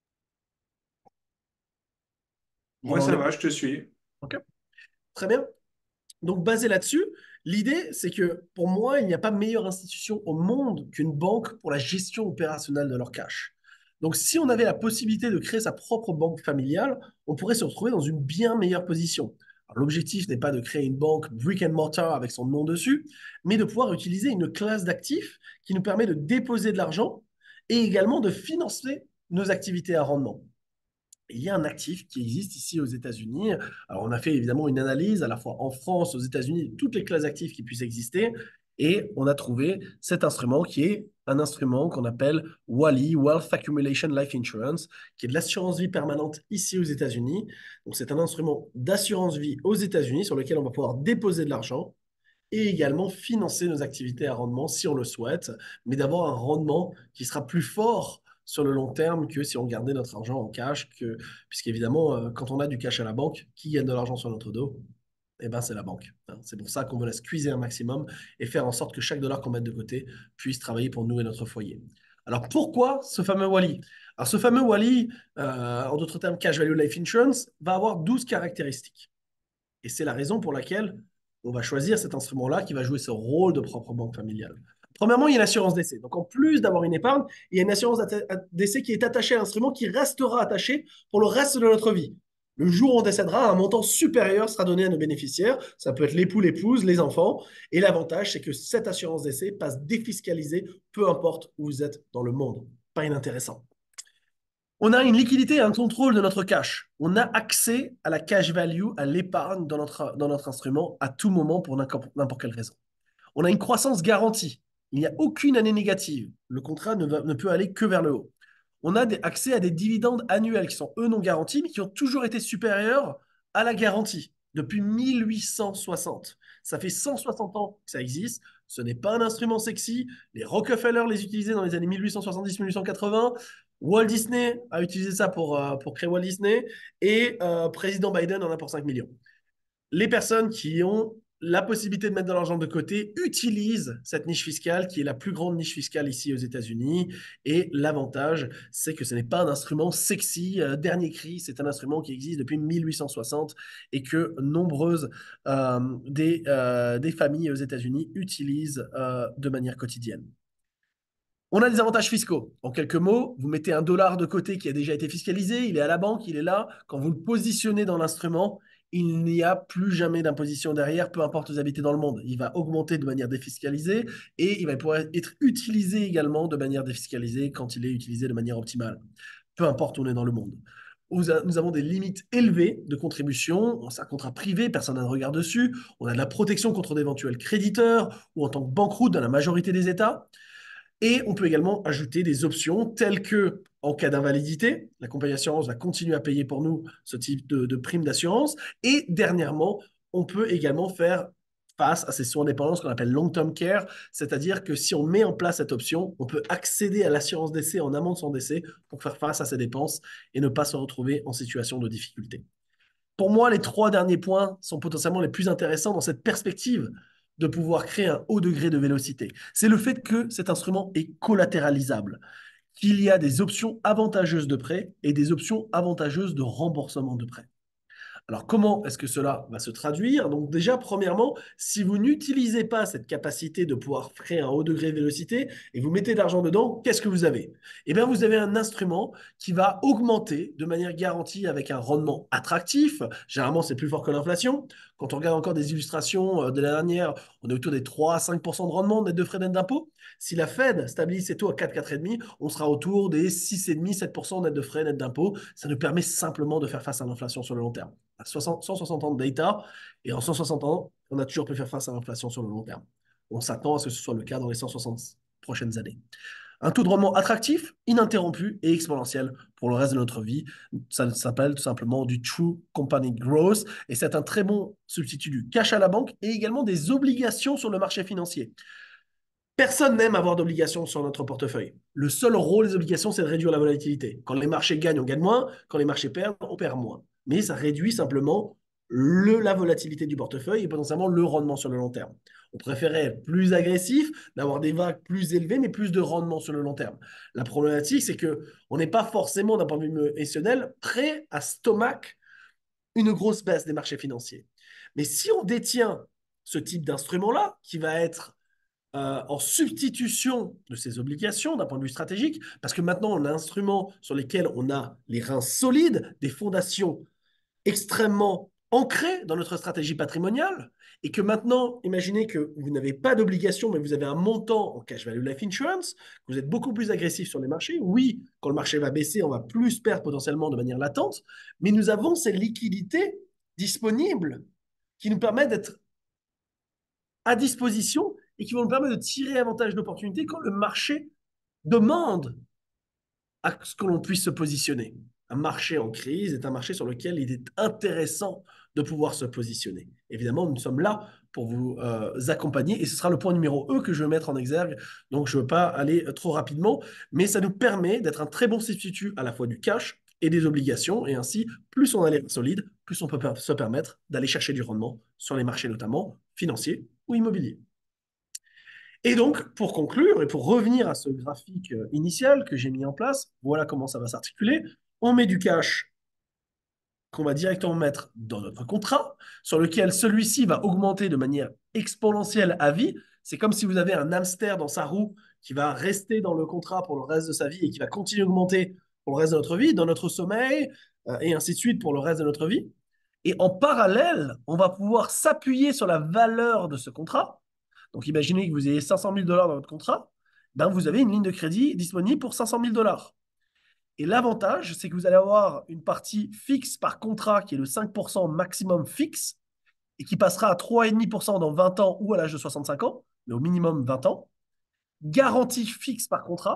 On Moi, en ça est. va, je te suis. OK. Très bien. Donc, basé là-dessus, l'idée, c'est que pour moi, il n'y a pas meilleure institution au monde qu'une banque pour la gestion opérationnelle de leur cash. Donc, si on avait la possibilité de créer sa propre banque familiale, on pourrait se retrouver dans une bien meilleure position. Alors, l'objectif n'est pas de créer une banque brick and mortar avec son nom dessus, mais de pouvoir utiliser une classe d'actifs qui nous permet de déposer de l'argent et également de financer nos activités à rendement. Il y a un actif qui existe ici aux États-Unis. Alors, on a fait évidemment une analyse à la fois en France, aux États-Unis, toutes les classes d'actifs qui puissent exister. Et on a trouvé cet instrument qui est un instrument qu'on appelle WALI, Wealth Accumulation Life Insurance, qui est de l'assurance vie permanente ici aux États-Unis. Donc, c'est un instrument d'assurance vie aux États-Unis sur lequel on va pouvoir déposer de l'argent et également financer nos activités à rendement si on le souhaite, mais d'avoir un rendement qui sera plus fort sur le long terme que si on gardait notre argent en cash, que, puisqu'évidemment, euh, quand on a du cash à la banque, qui gagne de l'argent sur notre dos? Eh ben, c'est la banque. Hein. C'est pour ça qu'on veut la squeezer un maximum et faire en sorte que chaque dollar qu'on mette de côté puisse travailler pour nous et notre foyer. Alors, pourquoi ce fameux Wally? Alors, ce fameux Wally, euh, en d'autres termes, Cash Value Life Insurance, va avoir douze caractéristiques. Et c'est la raison pour laquelle on va choisir cet instrument-là qui va jouer ce rôle de propre banque familiale. Premièrement, il y a l'assurance d'essai. Donc, en plus d'avoir une épargne, il y a une assurance d'essai qui est attachée à l'instrument qui restera attaché pour le reste de notre vie. Le jour où on décédera, un montant supérieur sera donné à nos bénéficiaires. Ça peut être l'époux, l'épouse, les enfants. Et l'avantage, c'est que cette assurance d'essai passe défiscalisée, peu importe où vous êtes dans le monde. Pas inintéressant. On a une liquidité et un contrôle de notre cash. On a accès à la cash value, à l'épargne dans notre, dans notre instrument à tout moment pour n'importe quelle raison. On a une croissance garantie. Il n'y a aucune année négative. Le contrat ne, va, ne peut aller que vers le haut. On a des, accès à des dividendes annuels qui sont, eux, non garantis, mais qui ont toujours été supérieurs à la garantie. depuis mille huit cent soixante. Ça fait cent soixante ans que ça existe. Ce n'est pas un instrument sexy. Les Rockefeller les utilisaient dans les années mille huit cent soixante-dix mille huit cent quatre-vingts. Walt Disney a utilisé ça pour, euh, pour créer Walt Disney. Et euh, président Biden en a pour cinq millions. Les personnes qui ont la possibilité de mettre de l'argent de côté utilisent cette niche fiscale qui est la plus grande niche fiscale ici aux États-Unis. Et l'avantage, c'est que ce n'est pas un instrument sexy, euh, dernier cri, c'est un instrument qui existe depuis mille huit cent soixante et que nombreuses euh, des, euh, des familles aux États-Unis utilisent euh, de manière quotidienne. On a des avantages fiscaux. En quelques mots, vous mettez un dollar de côté qui a déjà été fiscalisé, il est à la banque, il est là. Quand vous le positionnez dans l'instrument, il n'y a plus jamais d'imposition derrière, peu importe où vous habitez dans le monde. Il va augmenter de manière défiscalisée et il va pouvoir être utilisé également de manière défiscalisée quand il est utilisé de manière optimale, peu importe où on est dans le monde. Nous avons des limites élevées de contribution. C'est un contrat privé, personne n'a de regard dessus. On a de la protection contre d'éventuels créditeurs ou en tant que banqueroute dans la majorité des États. Et on peut également ajouter des options telles que, en cas d'invalidité, la compagnie d'assurance va continuer à payer pour nous ce type de, de prime d'assurance. Et dernièrement, on peut également faire face à ces soins dépendants, ce qu'on appelle long-term care, c'est-à-dire que si on met en place cette option, on peut accéder à l'assurance décès en amont de son décès pour faire face à ces dépenses et ne pas se retrouver en situation de difficulté. Pour moi, les trois derniers points sont potentiellement les plus intéressants dans cette perspective de pouvoir créer un haut degré de vélocité. C'est le fait que cet instrument est collatéralisable, qu'il y a des options avantageuses de prêt et des options avantageuses de remboursement de prêt. Alors, comment est-ce que cela va se traduire? Donc déjà, premièrement, si vous n'utilisez pas cette capacité de pouvoir créer un haut degré de vélocité et vous mettez de l'argent dedans, qu'est-ce que vous avez? Eh bien, vous avez un instrument qui va augmenter de manière garantie avec un rendement attractif. Généralement, c'est plus fort que l'inflation. Quand on regarde encore des illustrations de l'année dernière, on est autour des trois à cinq pour cent de rendement net de frais net d'impôt. Si la Fed stabilise ses taux à quatre, quatre virgule cinq, on sera autour des six virgule cinq, sept pour cent net de frais net d'impôt. Ça nous permet simplement de faire face à l'inflation sur le long terme. À soixante, cent soixante ans de data, et en cent soixante ans, on a toujours pu faire face à l'inflation sur le long terme. On s'attend à ce que ce soit le cas dans les cent soixante prochaines années. Un taux de rendement attractif, ininterrompu et exponentiel pour le reste de notre vie. Ça s'appelle tout simplement du True Company Growth et c'est un très bon substitut du cash à la banque et également des obligations sur le marché financier. Personne n'aime avoir d'obligations sur notre portefeuille. Le seul rôle des obligations, c'est de réduire la volatilité. Quand les marchés gagnent, on gagne moins. Quand les marchés perdent, on perd moins. Mais ça réduit simplement le, la volatilité du portefeuille et potentiellement le rendement sur le long terme. On préférait être plus agressif, d'avoir des vagues plus élevées, mais plus de rendement sur le long terme. La problématique, c'est qu'on n'est pas forcément, d'un point de vue émotionnel, prêt à stomac une grosse baisse des marchés financiers. Mais si on détient ce type d'instrument-là, qui va être Euh, en substitution de ces obligations d'un point de vue stratégique, parce que maintenant on a un instrument sur lesquels on a les reins solides, des fondations extrêmement ancrées dans notre stratégie patrimoniale, et que maintenant, imaginez que vous n'avez pas d'obligation, mais vous avez un montant en cash value life insurance, que vous êtes beaucoup plus agressif sur les marchés. Oui, quand le marché va baisser, on va plus perdre potentiellement de manière latente, mais nous avons ces liquidités disponibles qui nous permettent d'être à disposition et qui vont nous permettre de tirer avantage d'opportunités quand le marché demande à ce que l'on puisse se positionner. Un marché en crise est un marché sur lequel il est intéressant de pouvoir se positionner. Évidemment, nous sommes là pour vous euh, accompagner et ce sera le point numéro E que je vais mettre en exergue. Donc, je ne veux pas aller trop rapidement, mais ça nous permet d'être un très bon substitut à la fois du cash et des obligations. Et ainsi, plus on a les solides, plus on peut se permettre d'aller chercher du rendement sur les marchés notamment financiers ou immobiliers. Et donc, pour conclure et pour revenir à ce graphique initial que j'ai mis en place, voilà comment ça va s'articuler. On met du cash qu'on va directement mettre dans notre contrat, sur lequel celui-ci va augmenter de manière exponentielle à vie. C'est comme si vous avez un hamster dans sa roue qui va rester dans le contrat pour le reste de sa vie et qui va continuer à augmenter pour le reste de notre vie, dans notre sommeil, euh, et ainsi de suite pour le reste de notre vie. Et en parallèle, on va pouvoir s'appuyer sur la valeur de ce contrat. Donc, imaginez que vous ayez cinq cent mille dollars dans votre contrat, ben vous avez une ligne de crédit disponible pour cinq cent mille dollars. Et l'avantage, c'est que vous allez avoir une partie fixe par contrat qui est le cinq pour cent maximum fixe et qui passera à trois virgule cinq pour cent dans vingt ans ou à l'âge de soixante-cinq ans, mais au minimum vingt ans. Garantie fixe par contrat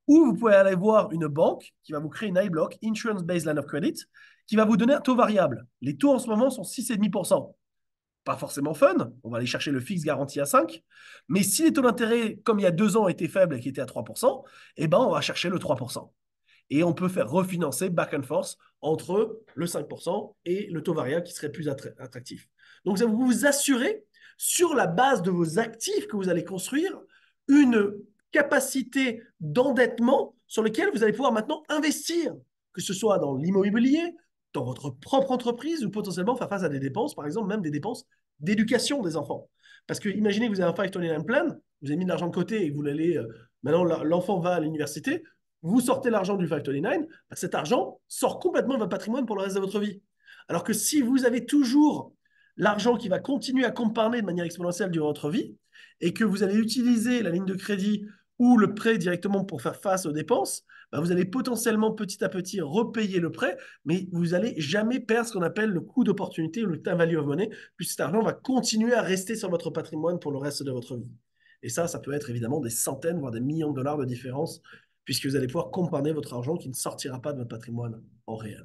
Ou vous pouvez aller voir une banque qui va vous créer une I B L O C, Insurance Based Line of Credit, qui va vous donner un taux variable. Les taux en ce moment sont six virgule cinq pour cent. Pas forcément fun, on va aller chercher le fixe garanti à cinq. Mais si les taux d'intérêt, comme il y a deux ans, étaient faibles et qui étaient à trois pour cent, eh ben, on va chercher le trois pour cent. Et on peut faire refinancer back and forth entre le cinq pour cent et le taux variable qui serait plus attractif. Donc, vous vous assurez, sur la base de vos actifs que vous allez construire, une capacité d'endettement sur lequel vous allez pouvoir maintenant investir, que ce soit dans l'immobilier, dans votre propre entreprise ou potentiellement faire face à des dépenses, par exemple même des dépenses d'éducation des enfants. Parce que imaginez que vous avez un cinq cent vingt-neuf plan, vous avez mis de l'argent de côté et que vous allez, euh, maintenant l'enfant va à l'université, vous sortez l'argent du cinq cent vingt-neuf, bah, cet argent sort complètement de votre patrimoine pour le reste de votre vie. Alors que si vous avez toujours l'argent qui va continuer à componder de manière exponentielle durant votre vie et que vous allez utiliser la ligne de crédit ou le prêt directement pour faire face aux dépenses, bah vous allez potentiellement petit à petit repayer le prêt, mais vous n'allez jamais perdre ce qu'on appelle le coût d'opportunité ou le time value of money, puisque cet argent va continuer à rester sur votre patrimoine pour le reste de votre vie. Et ça, ça peut être évidemment des centaines, voire des millions de dollars de différence, puisque vous allez pouvoir composer votre argent qui ne sortira pas de votre patrimoine en réel.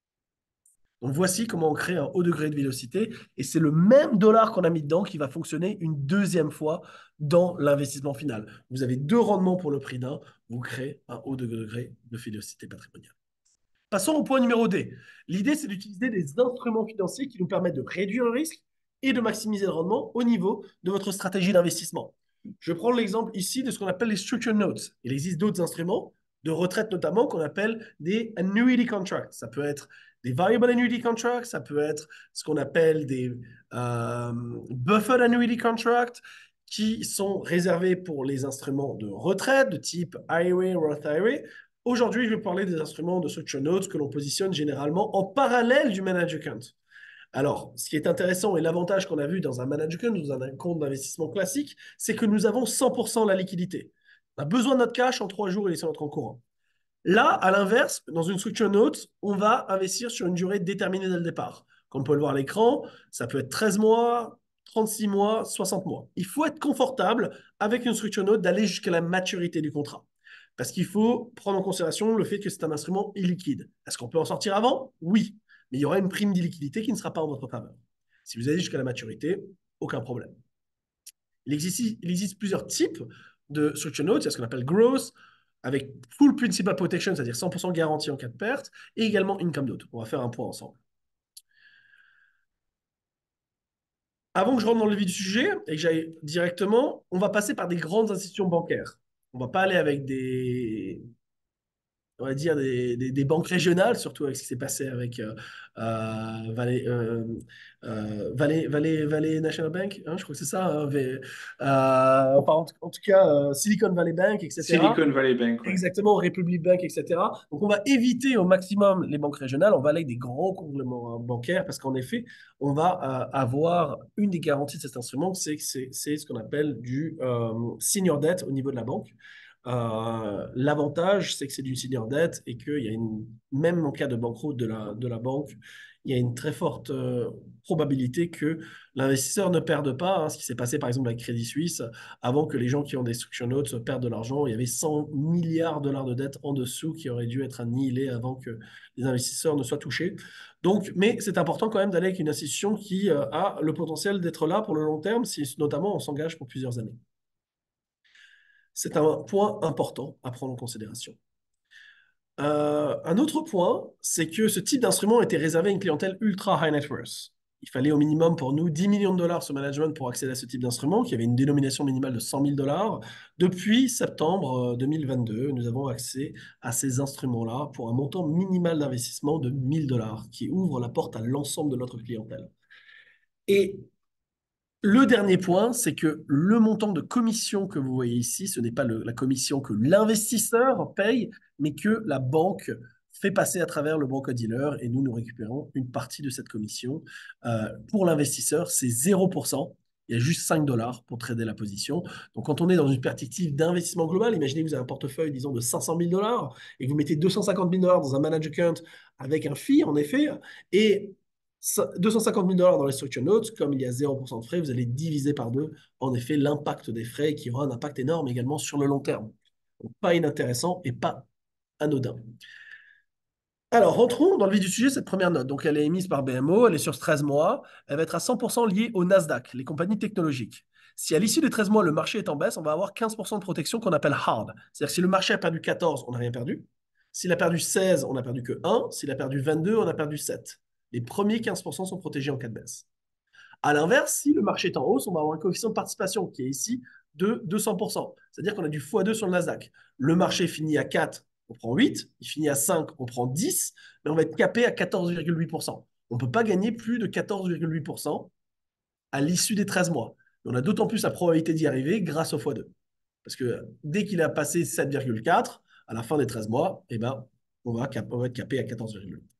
Donc voici comment on crée un haut degré de vélocité, et c'est le même dollar qu'on a mis dedans qui va fonctionner une deuxième fois dans l'investissement final. Vous avez deux rendements pour le prix d'un, vous créez un haut degré de vélocité patrimoniale. Passons au point numéro D. L'idée, c'est d'utiliser des instruments financiers qui nous permettent de réduire le risque et de maximiser le rendement au niveau de votre stratégie d'investissement. Je prends l'exemple ici de ce qu'on appelle les structured notes. Il existe d'autres instruments de retraite notamment qu'on appelle des annuity contracts. Ça peut être des variable annuity contracts, ça peut être ce qu'on appelle des euh, buffered annuity contracts qui sont réservés pour les instruments de retraite de type I R A, Roth I R A. Aujourd'hui, je vais parler des instruments de structured notes que l'on positionne généralement en parallèle du managed account. Alors, ce qui est intéressant et l'avantage qu'on a vu dans un managed account, dans un compte d'investissement classique, c'est que nous avons cent pour cent la liquidité. On a besoin de notre cash en trois jours et laisser notre compte courant. Là, à l'inverse, dans une structure note, on va investir sur une durée déterminée dès le départ. Comme on peut le voir à l'écran, ça peut être treize mois, trente-six mois, soixante mois. Il faut être confortable avec une structure note d'aller jusqu'à la maturité du contrat. Parce qu'il faut prendre en considération le fait que c'est un instrument illiquide. Est-ce qu'on peut en sortir avant? Oui. Mais il y aura une prime d'illiquidité qui ne sera pas en votre faveur. Si vous allez jusqu'à la maturité, aucun problème. Il existe, il existe plusieurs types de structure notes. Il y a ce qu'on appelle growth, avec full principal protection, c'est-à-dire cent pour cent garantie en cas de perte, et également income note. On va faire un point ensemble. Avant que je rentre dans le vif du sujet et que j'aille directement, on va passer par des grandes institutions bancaires. On ne va pas aller avec des, on va dire, des, des, des banques régionales, surtout avec ce qui s'est passé avec euh, euh, Valley, euh, euh, Valley, Valley, Valley National Bank, hein, je crois que c'est ça, hein, v, euh, enfin, en, en, tout cas euh, Silicon Valley Bank, et cetera. Silicon Valley Bank, ouais. Exactement, Republic Bank, et cetera. Donc on va éviter au maximum les banques régionales, on va aller avec des grands compléments bancaires, parce qu'en effet, on va euh, avoir une des garanties de cet instrument, c'est que c'est ce qu'on appelle du euh, senior debt au niveau de la banque. Euh, L'avantage, c'est que c'est du senior debt et qu'il y a une, même en cas de banqueroute de la, de la banque, il y a une très forte euh, probabilité que l'investisseur ne perde pas, hein, ce qui s'est passé par exemple avec Crédit Suisse, avant que les gens qui ont des structure notes perdent de l'argent. Il y avait cent milliards de dollars de dettes en dessous qui auraient dû être annihilés avant que les investisseurs ne soient touchés. Donc, mais c'est important quand même d'aller avec une institution qui euh, a le potentiel d'être là pour le long terme, si notamment on s'engage pour plusieurs années. C'est un point important à prendre en considération. Euh, un autre point, c'est que ce type d'instrument était réservé à une clientèle ultra high net worth. Il fallait au minimum pour nous dix millions de dollars sur management pour accéder à ce type d'instrument, qui avait une dénomination minimale de cent mille dollars. Depuis septembre deux mille vingt-deux, nous avons accès à ces instruments-là pour un montant minimal d'investissement de mille dollars, qui ouvre la porte à l'ensemble de notre clientèle. Et le dernier point, c'est que le montant de commission que vous voyez ici, ce n'est pas le, la commission que l'investisseur paye, mais que la banque fait passer à travers le broker-dealer et nous, nous récupérons une partie de cette commission. Euh, pour l'investisseur, c'est zéro pour cent. Il y a juste cinq dollars pour trader la position. Donc, quand on est dans une perspective d'investissement global, imaginez que vous avez un portefeuille, disons, de cinq cent mille dollars et que vous mettez deux cent cinquante mille dollars dans un managed account avec un fee, en effet, et deux cent cinquante mille dollars dans les structure notes, comme il y a zéro pour cent de frais, vous allez diviser par deux, en effet, l'impact des frais qui aura un impact énorme également sur le long terme. Donc, pas inintéressant et pas anodin. Alors, rentrons dans le vif du sujet, cette première note. Donc, elle est émise par B M O, elle est sur treize mois, elle va être à cent pour cent liée au Nasdaq, les compagnies technologiques. Si à l'issue des treize mois, le marché est en baisse, on va avoir quinze pour cent de protection qu'on appelle hard. C'est-à-dire que si le marché a perdu quatorze, on n'a rien perdu. S'il a perdu seize, on n'a perdu que un. S'il a perdu vingt-deux, on a perdu sept. Les premiers quinze pour cent sont protégés en cas de baisse. À l'inverse, si le marché est en hausse, on va avoir un coefficient de participation qui est ici de deux cents pour cent. C'est-à-dire qu'on a du fois deux sur le Nasdaq. Le marché finit à quatre, on prend huit. Il finit à cinq, on prend dix. Mais on va être capé à quatorze virgule huit pour cent. On ne peut pas gagner plus de quatorze virgule huit pour cent à l'issue des treize mois. Mais on a d'autant plus la probabilité d'y arriver grâce au fois deux. Parce que dès qu'il a passé sept virgule quatre, à la fin des treize mois, eh ben, on, va cap- on va être capé à quatorze virgule huit.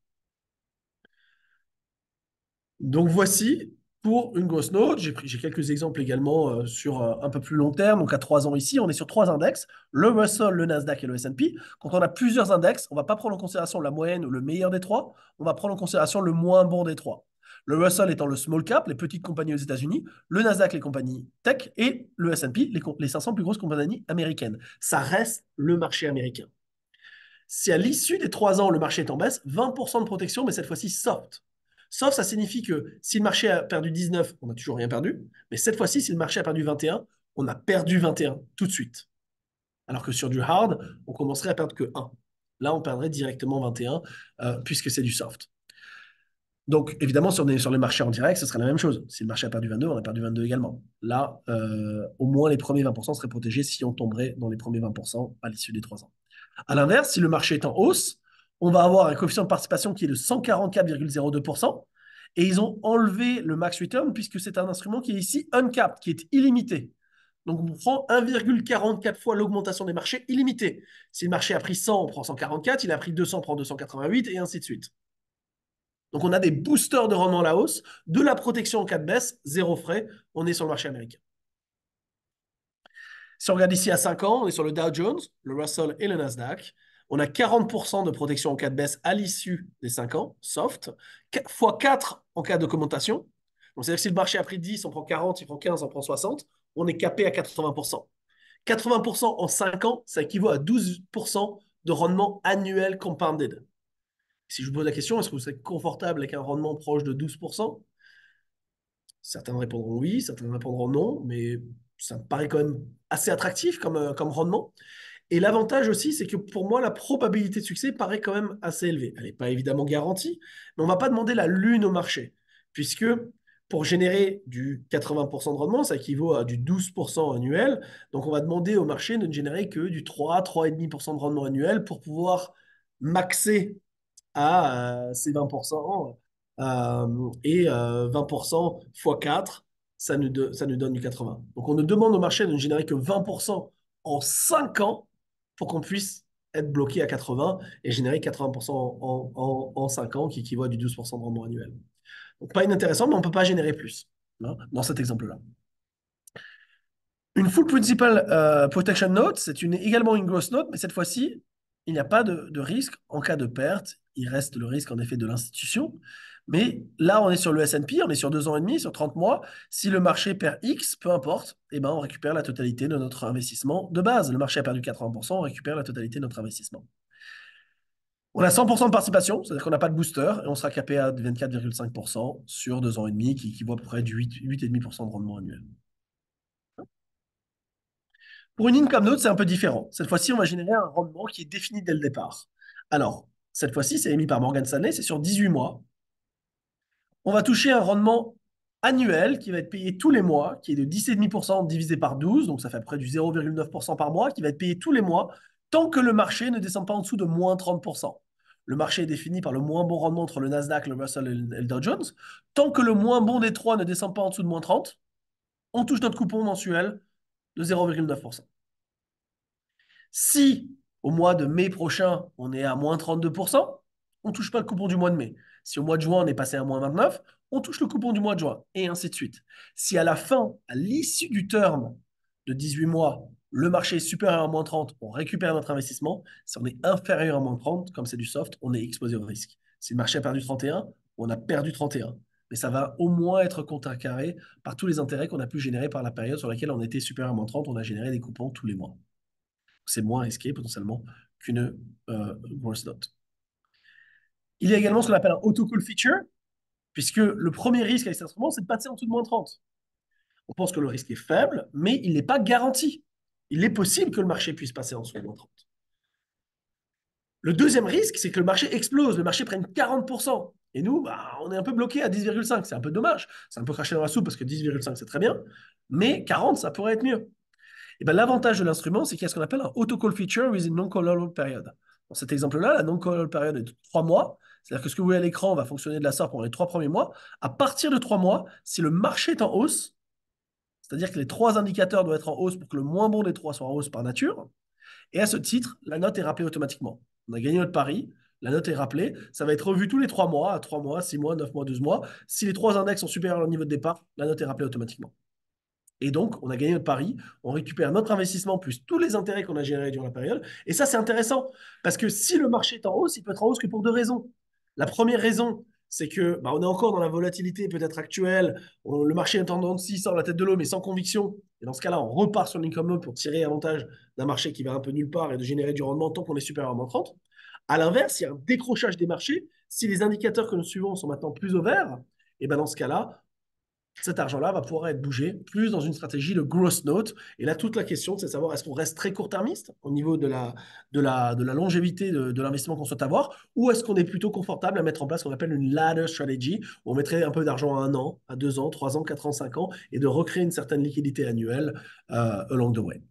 Donc voici pour une grosse note. J'ai pris, j'ai quelques exemples également euh, sur euh, un peu plus long terme. Donc à trois ans ici, on est sur trois index, le Russell, le Nasdaq et le S and P. Quand on a plusieurs index, on ne va pas prendre en considération la moyenne ou le meilleur des trois, on va prendre en considération le moins bon des trois. Le Russell étant le small cap, les petites compagnies aux États-Unis, le Nasdaq, les compagnies tech, et le S and P, les, les cinq cents plus grosses compagnies américaines. Ça reste le marché américain. Si à l'issue des trois ans, le marché est en baisse, vingt pour cent de protection, mais cette fois-ci soft. Soft, ça signifie que si le marché a perdu dix-neuf, on n'a toujours rien perdu. Mais cette fois-ci, si le marché a perdu vingt et un, on a perdu vingt et un tout de suite. Alors que sur du hard, on commencerait à perdre que un. Là, on perdrait directement vingt et un, euh, puisque c'est du soft. Donc, évidemment, sur, des, sur les marchés en direct, ce serait la même chose. Si le marché a perdu vingt-deux, on a perdu vingt-deux également. Là, euh, au moins les premiers vingt pour cent seraient protégés si on tomberait dans les premiers vingt pour cent à l'issue des trois ans. À l'inverse, si le marché est en hausse, on va avoir un coefficient de participation qui est de cent quarante-quatre virgule zéro deux pour cent. Et ils ont enlevé le max return puisque c'est un instrument qui est ici uncapped, qui est illimité. Donc, on prend un virgule quarante-quatre fois l'augmentation des marchés illimité. Si le marché a pris cent, on prend cent quarante-quatre. Il a pris deux cents, on prend deux cent quatre-vingt-huit et ainsi de suite. Donc, on a des boosters de rendement à la hausse, de la protection en cas de baisse, zéro frais. On est sur le marché américain. Si on regarde ici à cinq ans, on est sur le Dow Jones, le Russell et le Nasdaq. On a quarante pour cent de protection en cas de baisse à l'issue des cinq ans, soft, fois quatre en cas d'augmentation. Donc, c'est-à-dire que si le marché a pris dix, on prend quarante, il prend quinze, on prend soixante, on est capé à quatre-vingts pour cent. quatre-vingts pour cent en cinq ans, ça équivaut à douze pour cent de rendement annuel compounded. Si je vous pose la question, est-ce que vous êtes confortable avec un rendement proche de douze pour cent? Certains répondront oui, certains répondront non, mais ça me paraît quand même assez attractif comme, euh, comme rendement. Et l'avantage aussi, c'est que pour moi, la probabilité de succès paraît quand même assez élevée. Elle n'est pas évidemment garantie, mais on ne va pas demander la lune au marché, puisque pour générer du quatre-vingts pour cent de rendement, ça équivaut à du douze pour cent annuel. Donc on va demander au marché de ne générer que du trois, trois virgule cinq pour cent de rendement annuel pour pouvoir maxer à euh, ces vingt pour cent. Euh, et euh, vingt pour cent fois quatre, ça nous, de- ça nous donne du quatre-vingts. Donc on ne demande au marché de ne générer que vingt pour cent en cinq ans pour qu'on puisse être bloqué à quatre-vingts et générer quatre-vingts pour cent en, en, en cinq ans, qui équivaut à du douze pour cent de rendement annuel. Donc pas inintéressant, mais on ne peut pas générer plus, hein, dans cet exemple-là. Une full principal euh, protection note, c'est une, également une gross note, mais cette fois-ci, il n'y a pas de, de risque en cas de perte. Il reste le risque en effet de l'institution. Mais là, on est sur le S and P, on est sur deux ans et demi, sur trente mois. Si le marché perd X, peu importe, eh ben, on récupère la totalité de notre investissement de base. Le marché a perdu quatre-vingts pour cent, on récupère la totalité de notre investissement. On a cent pour cent de participation, c'est-à-dire qu'on n'a pas de booster, et on sera capé à vingt-quatre virgule cinq pour cent sur deux ans et demi, qui équivaut à peu près du huit, huit virgule cinq pour cent de rendement annuel. Pour une income note, c'est un peu différent. Cette fois-ci, on va générer un rendement qui est défini dès le départ. Alors, cette fois-ci, c'est émis par Morgan Stanley, c'est sur dix-huit mois. On va toucher un rendement annuel qui va être payé tous les mois, qui est de dix virgule cinq pour cent divisé par douze, donc ça fait à peu près du zéro virgule neuf pour cent par mois, qui va être payé tous les mois, tant que le marché ne descend pas en dessous de moins trente pour cent. Le marché est défini par le moins bon rendement entre le Nasdaq, le Russell et le Dow Jones. Tant que le moins bon des trois ne descend pas en dessous de moins trente, on touche notre coupon mensuel de zéro virgule neuf pour cent. Si au mois de mai prochain, on est à moins trente-deux pour cent, on ne touche pas le coupon du mois de mai. Si au mois de juin, on est passé à moins vingt-neuf, on touche le coupon du mois de juin, et ainsi de suite. Si à la fin, à l'issue du terme de dix-huit mois, le marché est supérieur à moins trente, on récupère notre investissement. Si on est inférieur à moins trente, comme c'est du soft, on est exposé au risque. Si le marché a perdu trente et un, on a perdu trente et un. Mais ça va au moins être contrecarré par tous les intérêts qu'on a pu générer par la période sur laquelle on était supérieur à moins trente. On a généré des coupons tous les mois. C'est moins risqué potentiellement qu'une euh, grosse note. Il y a également ce qu'on appelle un autocall feature, puisque le premier risque avec cet instrument, c'est de passer en dessous de moins trente. On pense que le risque est faible, mais il n'est pas garanti. Il est possible que le marché puisse passer en dessous de moins trente. Le deuxième risque, c'est que le marché explose, le marché prenne quarante pour cent. Et nous, bah, on est un peu bloqué à dix virgule cinq. C'est un peu dommage. C'est un peu craché dans la soupe parce que dix virgule cinq, c'est très bien. Mais quarante, ça pourrait être mieux. Et ben, l'avantage de l'instrument, c'est qu'il y a ce qu'on appelle un autocall feature with a non-callable period. Dans cet exemple-là, la non-callable period est de trois mois. C'est-à-dire que ce que vous voyez à l'écran va fonctionner de la sorte pendant les trois premiers mois. À partir de trois mois, si le marché est en hausse, c'est-à-dire que les trois indicateurs doivent être en hausse pour que le moins bon des trois soit en hausse par nature, et à ce titre, la note est rappelée automatiquement. On a gagné notre pari, la note est rappelée, ça va être revu tous les trois mois, à trois mois, six mois, neuf mois, douze mois. Si les trois index sont supérieurs au niveau de départ, la note est rappelée automatiquement. Et donc, on a gagné notre pari, on récupère notre investissement plus tous les intérêts qu'on a générés durant la période. Et ça, c'est intéressant, parce que si le marché est en hausse, il peut être en hausse que pour deux raisons. La première raison, c'est que bah, on est encore dans la volatilité peut-être actuelle, on, le marché est en tendance sort la tête de l'eau, mais sans conviction. Et dans ce cas-là, on repart sur l'income loan pour tirer avantage d'un marché qui va un peu nulle part et de générer du rendement tant qu'on est supérieur à moins trente. À l'inverse, il y a un décrochage des marchés. Si les indicateurs que nous suivons sont maintenant plus au vert, et ben dans ce cas-là, cet argent-là va pouvoir être bougé plus dans une stratégie de gross note. Et là, toute la question, c'est de savoir est-ce qu'on reste très court-termiste au niveau de la, de la, de la longévité de, de l'investissement qu'on souhaite avoir, ou est-ce qu'on est plutôt confortable à mettre en place ce qu'on appelle une ladder strategy, où on mettrait un peu d'argent à un an, à deux ans, trois ans, quatre ans, cinq ans, et de recréer une certaine liquidité annuelle euh, along the way.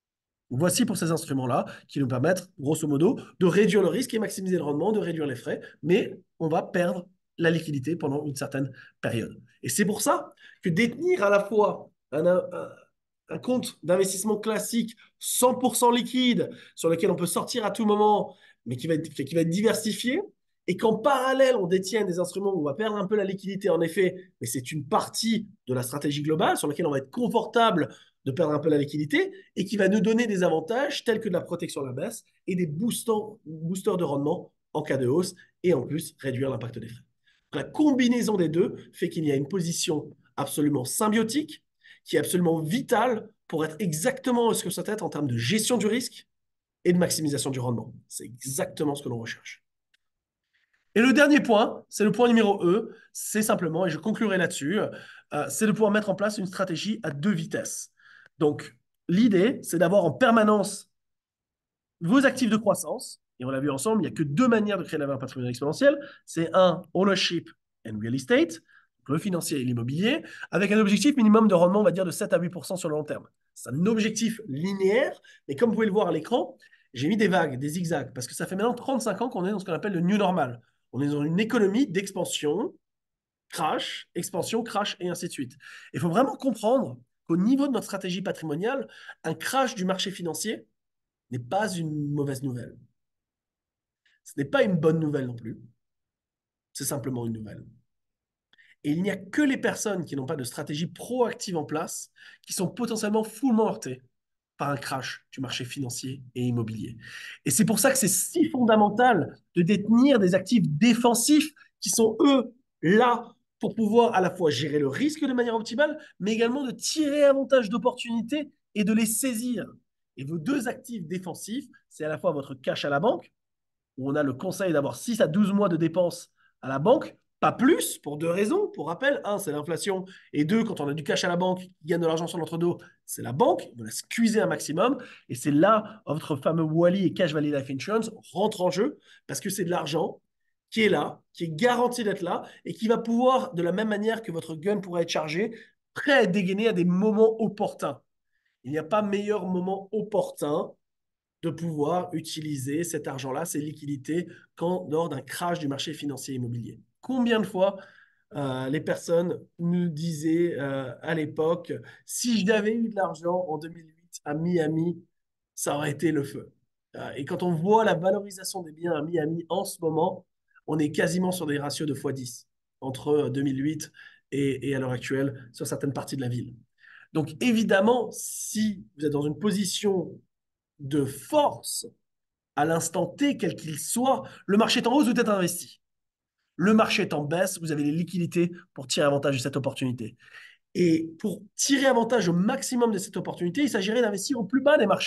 Voici pour ces instruments-là qui nous permettent, grosso modo, de réduire le risque et maximiser le rendement, de réduire les frais, mais on va perdre la liquidité pendant une certaine période. Et c'est pour ça que détenir à la fois un, un, un compte d'investissement classique cent pour cent liquide, sur lequel on peut sortir à tout moment, mais qui va être, qui va être diversifié, et qu'en parallèle, on détient des instruments où on va perdre un peu la liquidité, en effet, mais c'est une partie de la stratégie globale sur laquelle on va être confortable de perdre un peu la liquidité et qui va nous donner des avantages tels que de la protection à la baisse et des boosters, boosters de rendement en cas de hausse et en plus réduire l'impact des frais. Donc, la combinaison des deux fait qu'il y a une position absolument symbiotique qui est absolument vitale pour être exactement ce que ça peut être en termes de gestion du risque et de maximisation du rendement. C'est exactement ce que l'on recherche. Et le dernier point, c'est le point numéro E, c'est simplement, et je conclurai là-dessus, euh, c'est de pouvoir mettre en place une stratégie à deux vitesses. Donc, l'idée, c'est d'avoir en permanence vos actifs de croissance, et on l'a vu ensemble, il n'y a que deux manières de créer la valeur patrimoniale exponentielle. C'est un, ownership and real estate, le financier et l'immobilier, avec un objectif minimum de rendement, on va dire, de sept à huit pour cent sur le long terme. C'est un objectif linéaire, mais comme vous pouvez le voir à l'écran, j'ai mis des vagues, des zigzags, parce que ça fait maintenant trente-cinq ans qu'on est dans ce qu'on appelle le new normal. On est dans une économie d'expansion, crash, expansion, crash, et ainsi de suite. Il faut vraiment comprendre qu'au niveau de notre stratégie patrimoniale, un crash du marché financier n'est pas une mauvaise nouvelle. Ce n'est pas une bonne nouvelle non plus. C'est simplement une nouvelle. Et il n'y a que les personnes qui n'ont pas de stratégie proactive en place qui sont potentiellement foulement heurtées par un crash du marché financier et immobilier. Et c'est pour ça que c'est si fondamental de détenir des actifs défensifs qui sont, eux, là pour pouvoir à la fois gérer le risque de manière optimale, mais également de tirer avantage d'opportunités et de les saisir. Et vos deux actifs défensifs, c'est à la fois votre cash à la banque, où on a le conseil d'avoir six à douze mois de dépenses à la banque, pas plus, pour deux raisons. Pour rappel, un, c'est l'inflation, et deux, quand on a du cash à la banque, qui gagne de l'argent sur notre dos, c'est la banque, vous la squeezez un maximum, et c'est là votre fameux Wally et Cash Valley Life Insurance rentre en jeu, parce que c'est de l'argent qui est là, qui est garanti d'être là, et qui va pouvoir, de la même manière que votre gun pourrait être chargé, prêt à être dégainé à des moments opportuns. Il n'y a pas meilleur moment opportun de pouvoir utiliser cet argent-là, ces liquidités, quand lors d'un crash du marché financier immobilier. Combien de fois euh, les personnes nous disaient euh, à l'époque, si j'avais eu de l'argent en deux mille huit à Miami, ça aurait été le feu. Euh, et quand on voit la valorisation des biens à Miami en ce moment, on est quasiment sur des ratios de fois dix entre deux mille huit et, et à l'heure actuelle sur certaines parties de la ville. Donc évidemment, si vous êtes dans une position de force à l'instant T, quel qu'il soit, le marché est en hausse, vous êtes investi. Le marché est en baisse, vous avez les liquidités pour tirer avantage de cette opportunité. Et pour tirer avantage au maximum de cette opportunité, il s'agirait d'investir au plus bas des marchés.